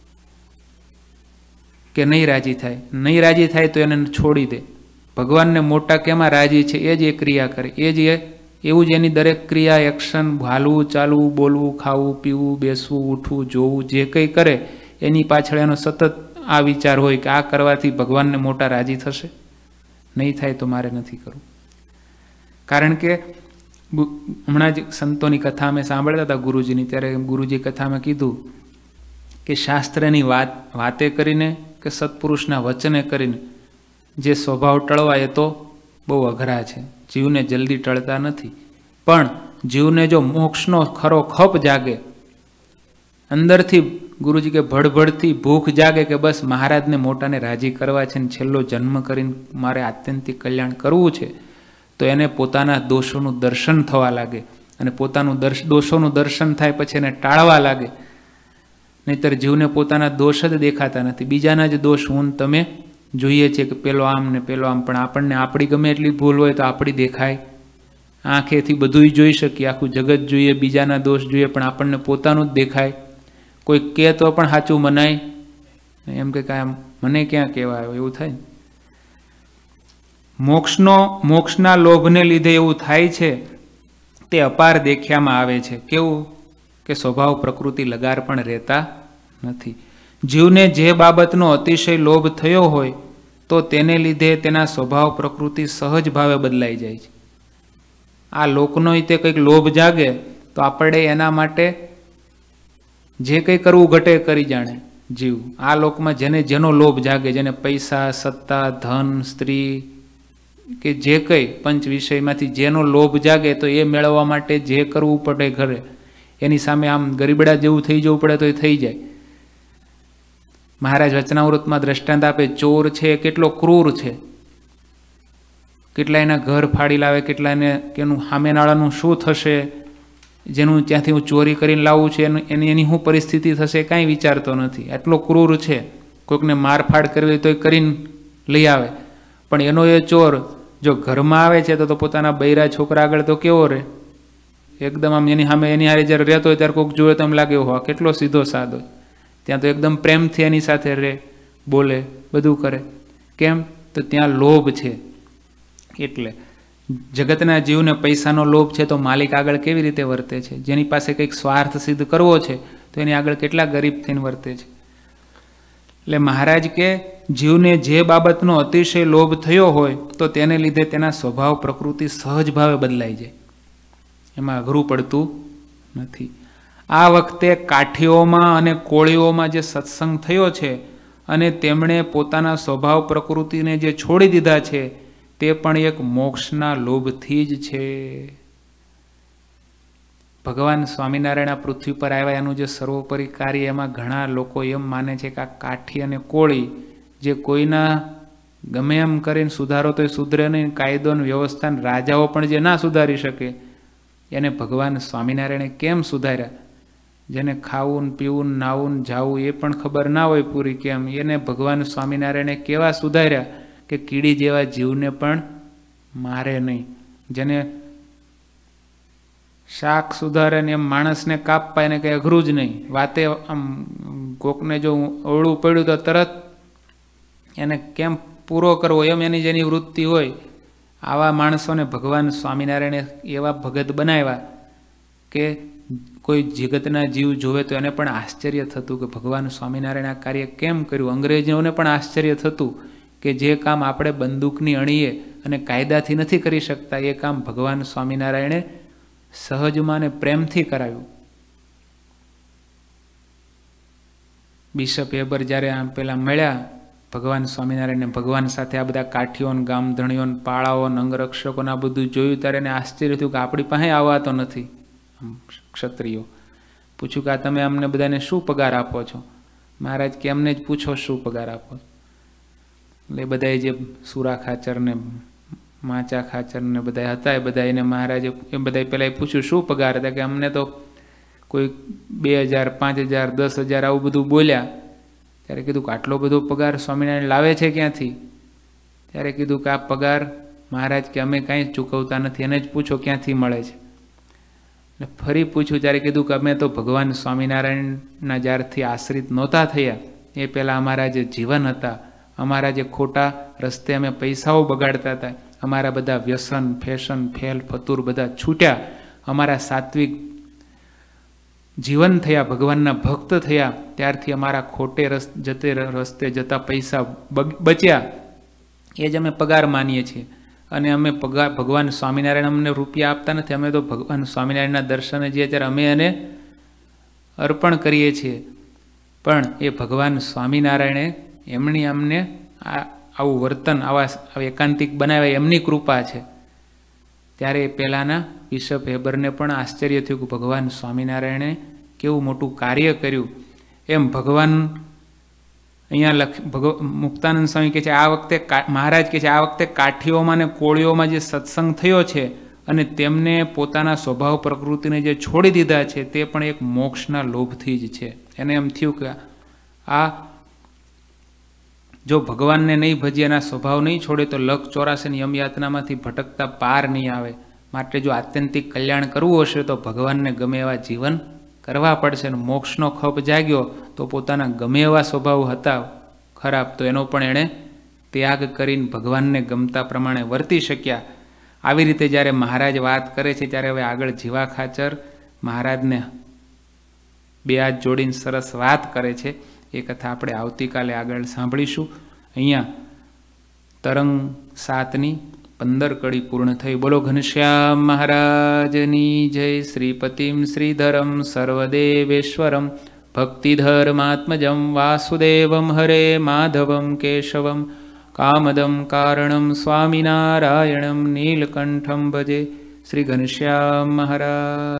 કે નહીં રાજી થાય. નહીં રાજી થાય તો એને છોડી દે. ભગવાનને મોટા કેમાં રાજી છે એ જ એ ક્રિયા કરે, એ જ એવું જ એની દરેક ક્રિયા, એક્શન, હાલવું ચાલવું, બોલવું, ખાવું પીવું, બેસવું, ઉઠવું, જોવું, જે કંઈ કરે એની પાછળ એનો સતત આ વિચાર હોય કે આ કરવાથી ભગવાનને મોટા રાજી થશે. નહીં થાય તો મારે નથી કરવું. કારણ કે હમણાં જ સંતોની કથા અમે સાંભળતા હતા ગુરુજીની, ત્યારે ગુરુજી કથામાં કીધું કે શાસ્ત્રની વાતે કરીને કે સત્પુરુષના વચને કરીને જે સ્વભાવ ટળવા એ તો બહુ અઘરા છે, જીવને જલ્દી ટળતા નથી. પણ જીવને જો મોક્ષનો ખરો ખપ જાગે, અંદરથી ગુરુજી કે ભડભડથી ભૂખ જાગે કે બસ મહારાજને મોટાને રાજી કરવા છે ને છેલ્લો જન્મ કરીને મારે આત્યંતિક કલ્યાણ કરવું છે, તો એને પોતાના દોષોનું દર્શન થવા લાગે. અને પોતાનું દોષોનું દર્શન થાય પછી એને ટાળવા લાગે. નહીતર જીવને પોતાના દોષ જ દેખાતા નથી, બીજાના જ દોષ હું તમે જોઈએ છે કે પેલો આમ ને પેલો આમ. પણ આપણને આપણી ગમે એટલી ભૂલ હોય તો આપણી દેખાય, આંખેથી બધું જોઈ શકીએ, આખું જગત જોઈએ, બીજાના દોષ જોઈએ, પણ આપણને પોતાનું જ દેખાય. કોઈ કહે તો પણ સાચું મનાય, એમ કે કાંઈ મને ક્યાં કહેવા આવ્યો એવું થાય. મોક્ષના લોભને લીધે એવું થાય છે, તે અપાર દેખ્યામાં આવે છે. કેવું કે સ્વભાવ પ્રકૃતિ લગાર પણ રહેતા નથી. જીવને જે બાબતનો અતિશય લોભ થયો હોય તો તેને લીધે તેના સ્વભાવ પ્રકૃતિ સહજ ભાવે બદલાઈ જાય છે. આ લોકનો તે કંઈક લોભ જાગે તો આપણે એના માટે જે કંઈ કરવું ઘટે કરી જાણે જીવ. આ લોકમાં જેનો લોભ જાગે, જેને પૈસા, સત્તા, ધન, સ્ત્રી કે જે કંઈ પંચ વિષયમાંથી જેનો લોભ જાગે તો એ મેળવવા માટે જે કરવું પડે ઘરે, એની સામે આમ ગરીબડા જેવું થઈ જવું પડે તો એ થઈ જાય. મહારાજ વચનામૃતમાં દ્રષ્ટાંત આપે, ચોર છે કેટલો ક્રૂર છે, કેટલા એના ઘર ફાડી લાવે, કેટલાને એનું સામેનાળાનું શું થશે, જેનું ત્યાંથી હું ચોરી કરીને લાવું છું એની શું પરિસ્થિતિ થશે કાંઈ વિચારતો નથી. એટલો ક્રૂર છે. કોઈકને મારફાડ કરવી તો કરીને લઈ આવે, પણ એનો એ ચોર જો ઘરમાં આવે છે તો પોતાના બૈરા છોકરા આગળ તો કેવો રહે, એકદમ આમ એની સામે એની હારે જ્યારે રહેતો હોય ત્યારે કોઈક જોવે તો એમ લાગે હો કેટલો સીધો સાદો. ત્યાં તો એકદમ પ્રેમથી એની સાથે રહે, બોલે, બધું કરે. કેમ? તો ત્યાં લોભ છે. એટલે જગતના જીવને પૈસાનો લોભ છે તો માલિક આગળ કેવી રીતે વર્તે છે, જેની પાસે કંઈક સ્વાર્થ સિદ્ધ કરવો છે તો એની આગળ કેટલા ગરીબ થઈને વર્તે છે. એટલે મહારાજ કે જીવને જે બાબતનો અતિશય લોભ થયો હોય તો તેને લીધે તેના સ્વભાવ પ્રકૃતિ સહજ ભાવે બદલાઈ જાય, એમાં અઘરું પડતું નથી. આ વખતે કાઠીઓમાં અને કોળીઓમાં જે સત્સંગ થયો છે, અને તેમણે પોતાના સ્વભાવ પ્રકૃતિને જે છોડી દીધા છે તે પણ એક મોક્ષના લોભથી જ છે. ભગવાન સ્વામિનારાયણ આ પૃથ્વી પર આવ્યા એનું જે સર્વોપરી કાર્ય, એમાં ઘણા લોકો એમ માને છે કે આ કાઠી અને કોળી જે કોઈના ગમે એમ કરીને સુધારો તો સુધરે નહીં, કાયદો અને વ્યવસ્થા રાજાઓ પણ જે ના સુધારી શકે એને ભગવાન સ્વામિનારાયણે કેમ સુધાર્યા? જેને ખાવું પીવું નાવું જાવું એ પણ ખબર ના હોય પૂરી કેમ, એને ભગવાન સ્વામિનારાયણે કેવા સુધાર્યા કે કીડી જેવા જીવને પણ મારે નહીં. જેને શાક સુધારે ને એમ માણસને કાપવા એને કંઈ અઘરું જ નહીં. વાતે આમ કોકને જો અવળું પડ્યું તો તરત એને કેમ પૂરો કરવો એમ એની જેની વૃત્તિ હોય, આવા માણસોને ભગવાન સ્વામિનારાયણે એવા ભગત બનાવ્યા કે કોઈ જગતના જીવ જોવે તો એને પણ આશ્ચર્ય થતું કે ભગવાન સ્વામિનારાયણ આ કાર્ય કેમ કર્યું. અંગ્રેજોને પણ આશ્ચર્ય થતું કે જે કામ આપણે બંદૂકની અણીએ અને કાયદાથી નથી કરી શકતા એ કામ ભગવાન સ્વામિનારાયણે સહજમાં ને પ્રેમથી કરાવ્યું. બિશપ હેબર જ્યારે આમ પેલા મળ્યા ભગવાન સ્વામિનારાયણને, ભગવાન સાથે આ બધા કાઠીઓ ગામધણીઓ પાળાઓ અંગરક્ષકોને આ બધું જોયું ત્યારે એને આશ્ચર્ય થયું કે આપણી પાસે આવા તો નથી. ક્ષત્રિયો પૂછ્યું કે આ તમે અમને બધાને શું પગાર આપો છો? મહારાજ કે એમને જ પૂછો શું પગાર આપો છો. એટલે બધાએ જે સુરા ખાચર ને માચા ખાચર ને બધા હતા એ બધા એને મહારાજે એ બધા પહેલાં પૂછ્યું શું પગાર હતા? કે અમને તો કોઈ 2000, 5000, 10,000 આવું બધું બોલ્યા. ત્યારે કીધું કે આટલો બધો પગાર સ્વામિનારાયણ લાવે છે ક્યાંથી? ત્યારે કીધું કે આ પગાર મહારાજ કે અમે કાંઈ ચૂકવતા નથી, એને જ પૂછો ક્યાંથી મળે છે. એટલે ફરી પૂછ્યું ત્યારે કીધું કે અમે તો ભગવાન સ્વામિનારાયણના જ્યારથી આશ્રિત નહોતા થયા એ પહેલાં અમારા જે જીવન હતા, અમારા જે ખોટા રસ્તે અમે પૈસાઓ બગાડતા હતા, અમારા બધા વ્યસન ફેશન ફેલ ફતુર બધા છૂટ્યા, અમારા સાત્વિક જીવન થયા, ભગવાનના ભક્ત થયા, ત્યારથી અમારા ખોટે રસ્તે જતા પૈસા બચ્યા, એ જ અમે પગાર માનીએ છીએ. અને અમે પગાર ભગવાન સ્વામિનારાયણ અમને રૂપિયા આપતા નથી, અમે તો ભગવાન સ્વામિનારાયણના દર્શને જઈએ ત્યારે અમે એને અર્પણ કરીએ છીએ. પણ એ ભગવાન સ્વામિનારાયણે એમની અમને આવું વર્તન આવા એકાંતિક બનાવ્યા એમની કૃપા છે. ત્યારે એ પહેલાંના બિશપ હેબરને પણ આશ્ચર્ય થયું કે ભગવાન સ્વામિનારાયણે કેવું મોટું કાર્ય કર્યું. એમ ભગવાન અહીંયા મુક્તાનંદ સ્વામી કહે છે આ વખતે મહારાજ કહે છે આ વખતે કાઠીઓમાં ને કોળીઓમાં જે સત્સંગ થયો છે અને તેમને પોતાના સ્વભાવ પ્રકૃતિને જે છોડી દીધા છે તે પણ એક મોક્ષના લોભથી જ છે. એને એમ થયું કે આ જો ભગવાનને નહીં ભજીએ એના સ્વભાવ નહીં છોડે તો 184 યમયાતનામાંથી ભટકતા પાર નહીં આવે. માટે જો આત્યંતિક કલ્યાણ કરવું હશે તો ભગવાનને ગમે એવા જીવન કરવા પડશે. અને મોક્ષનો ખપ જાગ્યો તો પોતાના ગમે એવા સ્વભાવ હતા ખરાબ તો એનો પણ એણે ત્યાગ કરીને ભગવાનને ગમતા પ્રમાણે વર્તી શક્યા. આવી રીતે જ્યારે મહારાજ વાત કરે છે ત્યારે હવે આગળ જીવા ખાચર મહારાજને 2 હાથ જોડીને સરસ વાત કરે છે. એ કથા આપણે આવતીકાલે આગળ સાંભળીશું. અહીંયા તરંગ 7ની 15 કડી પૂર્ણ થઈ. બોલો ઘનશ્યામ મહારાજની જય. શ્રીપતિમ શ્રીધરમ સર્વદેવેશ્વરમ ભક્તિધર્માત્મજમ વાસુદેવમ હરે માધવમ કેશવમ કામદમ કારણમ સ્વામિનારાયણમ નીલકંઠમ ભજે. શ્રી ઘનશ્યામ મહારાજ.